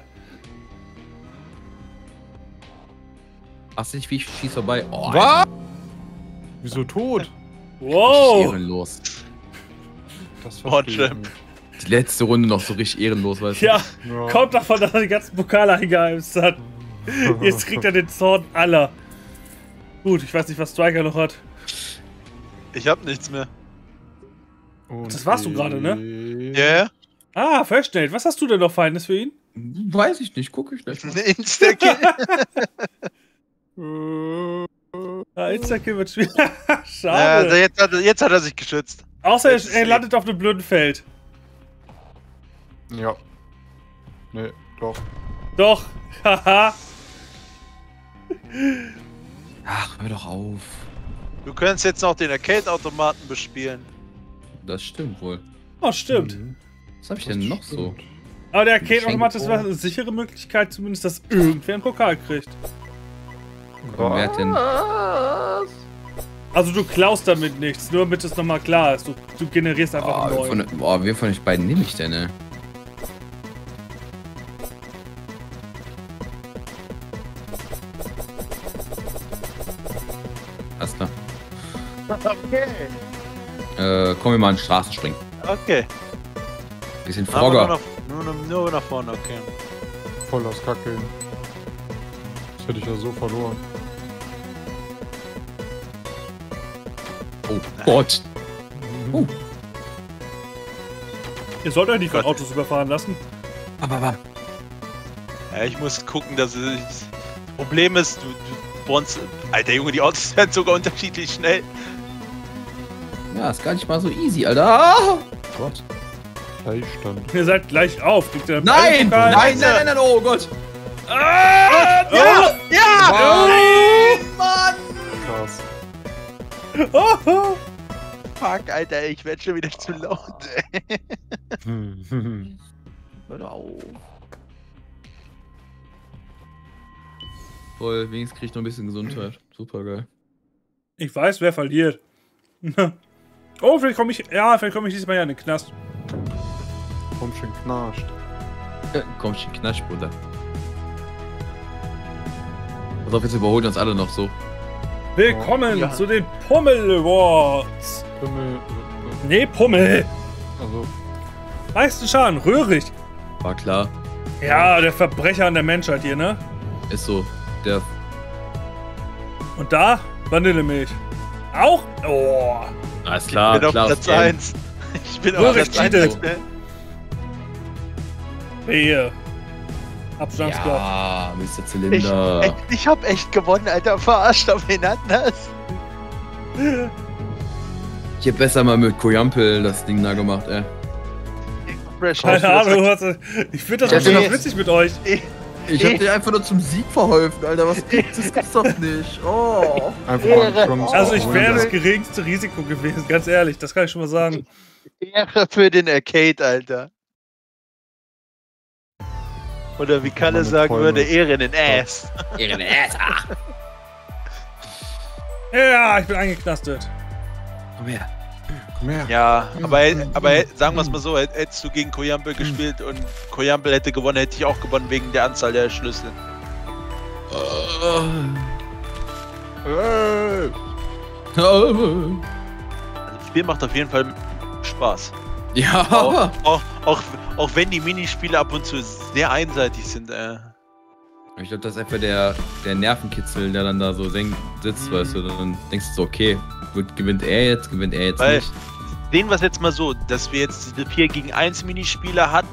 Speaker 5: Ach, nicht wie ich schieß vorbei. Oh,
Speaker 1: Was?
Speaker 5: Alter,
Speaker 1: Wieso tot?
Speaker 2: Wow!
Speaker 5: ehrenlos.
Speaker 1: Das
Speaker 3: Oh,
Speaker 1: verstehe ich
Speaker 3: Jam.
Speaker 1: nicht.
Speaker 5: Die letzte Runde noch so richtig ehrenlos, weißt du?
Speaker 2: Ja,
Speaker 1: Ja.
Speaker 2: kommt davon, dass er die ganzen Pokale eingeheimst hat. Jetzt kriegt er den Zorn aller. Gut, ich weiß nicht, was Striker noch hat.
Speaker 3: Ich hab nichts mehr.
Speaker 1: Und
Speaker 2: Das warst du gerade, ne?
Speaker 3: Ja?
Speaker 2: Ah, Feststellt. Was hast du denn noch Feines für ihn?
Speaker 5: Weiß ich nicht, guck ich gleich mal.
Speaker 3: Insta-Kill.
Speaker 2: Ah, Insta-Kill wird schwierig.
Speaker 3: Ja,
Speaker 2: Schade.
Speaker 3: also jetzt hat er sich geschützt.
Speaker 2: Außer
Speaker 3: jetzt-
Speaker 2: er landet auf einem blöden Feld.
Speaker 1: Ja. Nee, doch.
Speaker 2: Doch. Haha.
Speaker 5: Ach, hör doch auf.
Speaker 3: Du könntest jetzt noch den Arcade-Automaten bespielen.
Speaker 5: Das stimmt wohl.
Speaker 2: Oh, stimmt.
Speaker 1: Mhm.
Speaker 5: Was hab ich denn noch so?
Speaker 2: Aber der Arcade-Automat ist
Speaker 5: Geschenk-
Speaker 2: eine sichere Möglichkeit, zumindest, dass irgendwer einen Pokal kriegt.
Speaker 5: Wer hat denn?
Speaker 2: Also du klaust damit nichts, nur damit es nochmal klar ist. Du generierst einfach einen neuen.
Speaker 5: Wen von euch beiden nehme ich denn, ne? Alles klar.
Speaker 3: Okay.
Speaker 5: Komm wir mal an den Straßenspringen.
Speaker 3: Okay.
Speaker 5: Wir sind
Speaker 3: Aber
Speaker 5: Frogger.
Speaker 3: nur nach vorne, okay.
Speaker 1: Voll das Kacke. Das hätte ich ja so verloren.
Speaker 5: Oh Gott.
Speaker 2: Ihr sollt euch nicht von
Speaker 3: Gott.
Speaker 2: Autos überfahren lassen.
Speaker 5: Aber.
Speaker 3: Ja, ich muss gucken, dass es... Das Problem ist, du brauchst... Alter Junge, die Autos werden sogar unterschiedlich schnell.
Speaker 5: Ja, ist gar nicht mal so easy, Alter. Ah! Gott.
Speaker 1: Gleichstand.
Speaker 2: Ihr seid gleich auf. Kriegt ihr
Speaker 5: Nein!
Speaker 2: einen Pokal?
Speaker 5: Nein, oh Gott.
Speaker 2: Ah!
Speaker 3: Ja! Ja!
Speaker 1: Krass.
Speaker 2: Oh, oh.
Speaker 3: Fuck, Alter, ich werde schon wieder zu laut, ey.
Speaker 5: Hör doch auf. Voll, wenigstens krieg ich noch ein bisschen Gesundheit. Super geil.
Speaker 2: Ich weiß, wer verliert. Oh, vielleicht komme ich. Ja, vielleicht komme ich diesmal ja in den Knast.
Speaker 1: Komm schon, knascht.
Speaker 5: Komm, schon Knasch, Bruder. Pass auf, jetzt überholen uns alle noch so.
Speaker 2: Willkommen
Speaker 3: Ja.
Speaker 2: zu den Pummel Awards.
Speaker 1: Pimmel.
Speaker 2: Nee, Pummel.
Speaker 1: Also,
Speaker 2: Meisten Schaden, rührig.
Speaker 5: War klar.
Speaker 2: Ja, der Verbrecher an der Menschheit hier, ne?
Speaker 5: Ist so. Der.
Speaker 2: Und da Vanillemilch. Auch? Oh.
Speaker 5: Alles
Speaker 3: Ich
Speaker 5: klar,
Speaker 3: bin auf
Speaker 5: klar.
Speaker 3: Platz 1. Ich bin auf
Speaker 2: Rührig
Speaker 3: Platz 1.
Speaker 2: cheatet. Wehe. Abstandsgott.
Speaker 5: Ja, Mr. Zylinder.
Speaker 3: Ich hab echt gewonnen, Alter. Verarscht auf wen anders.
Speaker 5: Ich hätte besser mal mit Koyampel das Ding da gemacht, ey.
Speaker 3: Fresh.
Speaker 2: Keine Ahnung, was. Ich finde das
Speaker 5: Ja,
Speaker 2: besonders
Speaker 5: nee.
Speaker 2: witzig mit euch.
Speaker 4: Ich hab dir einfach nur zum Sieg verholfen, Alter. Was gibt's? Das gibt's doch nicht. Oh.
Speaker 1: Einfach mal eine Chance.
Speaker 2: Also ich wäre das
Speaker 1: das.
Speaker 2: geringste Risiko gewesen, ganz ehrlich, das kann ich schon mal sagen.
Speaker 3: Ehre für den Arcade, Alter. Oder wie Kalle
Speaker 1: Meine
Speaker 3: sagen
Speaker 1: Träume.
Speaker 3: würde, Ehre in den Ass.
Speaker 2: Ja, ich bin eingeknastet.
Speaker 5: Komm her.
Speaker 1: Komm her.
Speaker 3: Ja, aber sagen wir es mal so, hättest du gegen Koyampel gespielt und Koyampel hätte gewonnen, hätte ich auch gewonnen wegen der Anzahl der Schlüssel. Also das Spiel macht auf jeden Fall Spaß.
Speaker 5: Ja.
Speaker 3: Auch wenn die Minispiele ab und zu sehr einseitig sind.
Speaker 5: Ich glaube, das ist einfach der Nervenkitzel, der dann da so sitzt, weißt du. Dann denkst du so, okay, gut, gewinnt er jetzt
Speaker 3: Weil,
Speaker 5: nicht.
Speaker 3: sehen wir es jetzt mal so, dass wir jetzt diese 4 gegen 1 Minispiele hatten,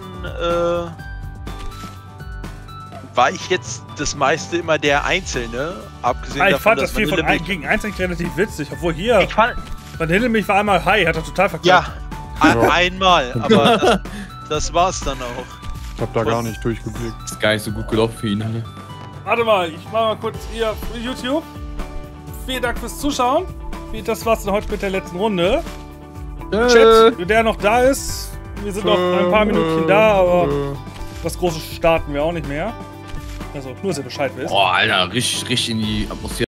Speaker 3: war ich jetzt das meiste immer der Einzelne, abgesehen
Speaker 2: Ah, ich
Speaker 3: davon,
Speaker 2: fand das Spiel von
Speaker 3: Vanille
Speaker 2: 1 gegen 1 eigentlich relativ witzig, obwohl hier,
Speaker 3: ich fand,
Speaker 2: Van Hillemich war einmal high, hat er total verkackt.
Speaker 3: ja,
Speaker 1: Ja.
Speaker 3: einmal, aber das war's dann auch.
Speaker 1: Ich hab da gar nicht durchgeblickt.
Speaker 5: Ist gar nicht so gut gelaufen für ihn, ne?
Speaker 2: Warte mal, ich mach mal kurz hier YouTube. Vielen Dank fürs Zuschauen. Das war's dann heute mit der letzten Runde. Chat, der noch da ist, wir sind noch ein paar Minütchen da, aber was Großes starten wir auch nicht mehr. Also, nur, dass ihr Bescheid wisst.
Speaker 5: Boah, Alter, richtig in die Atmosphäre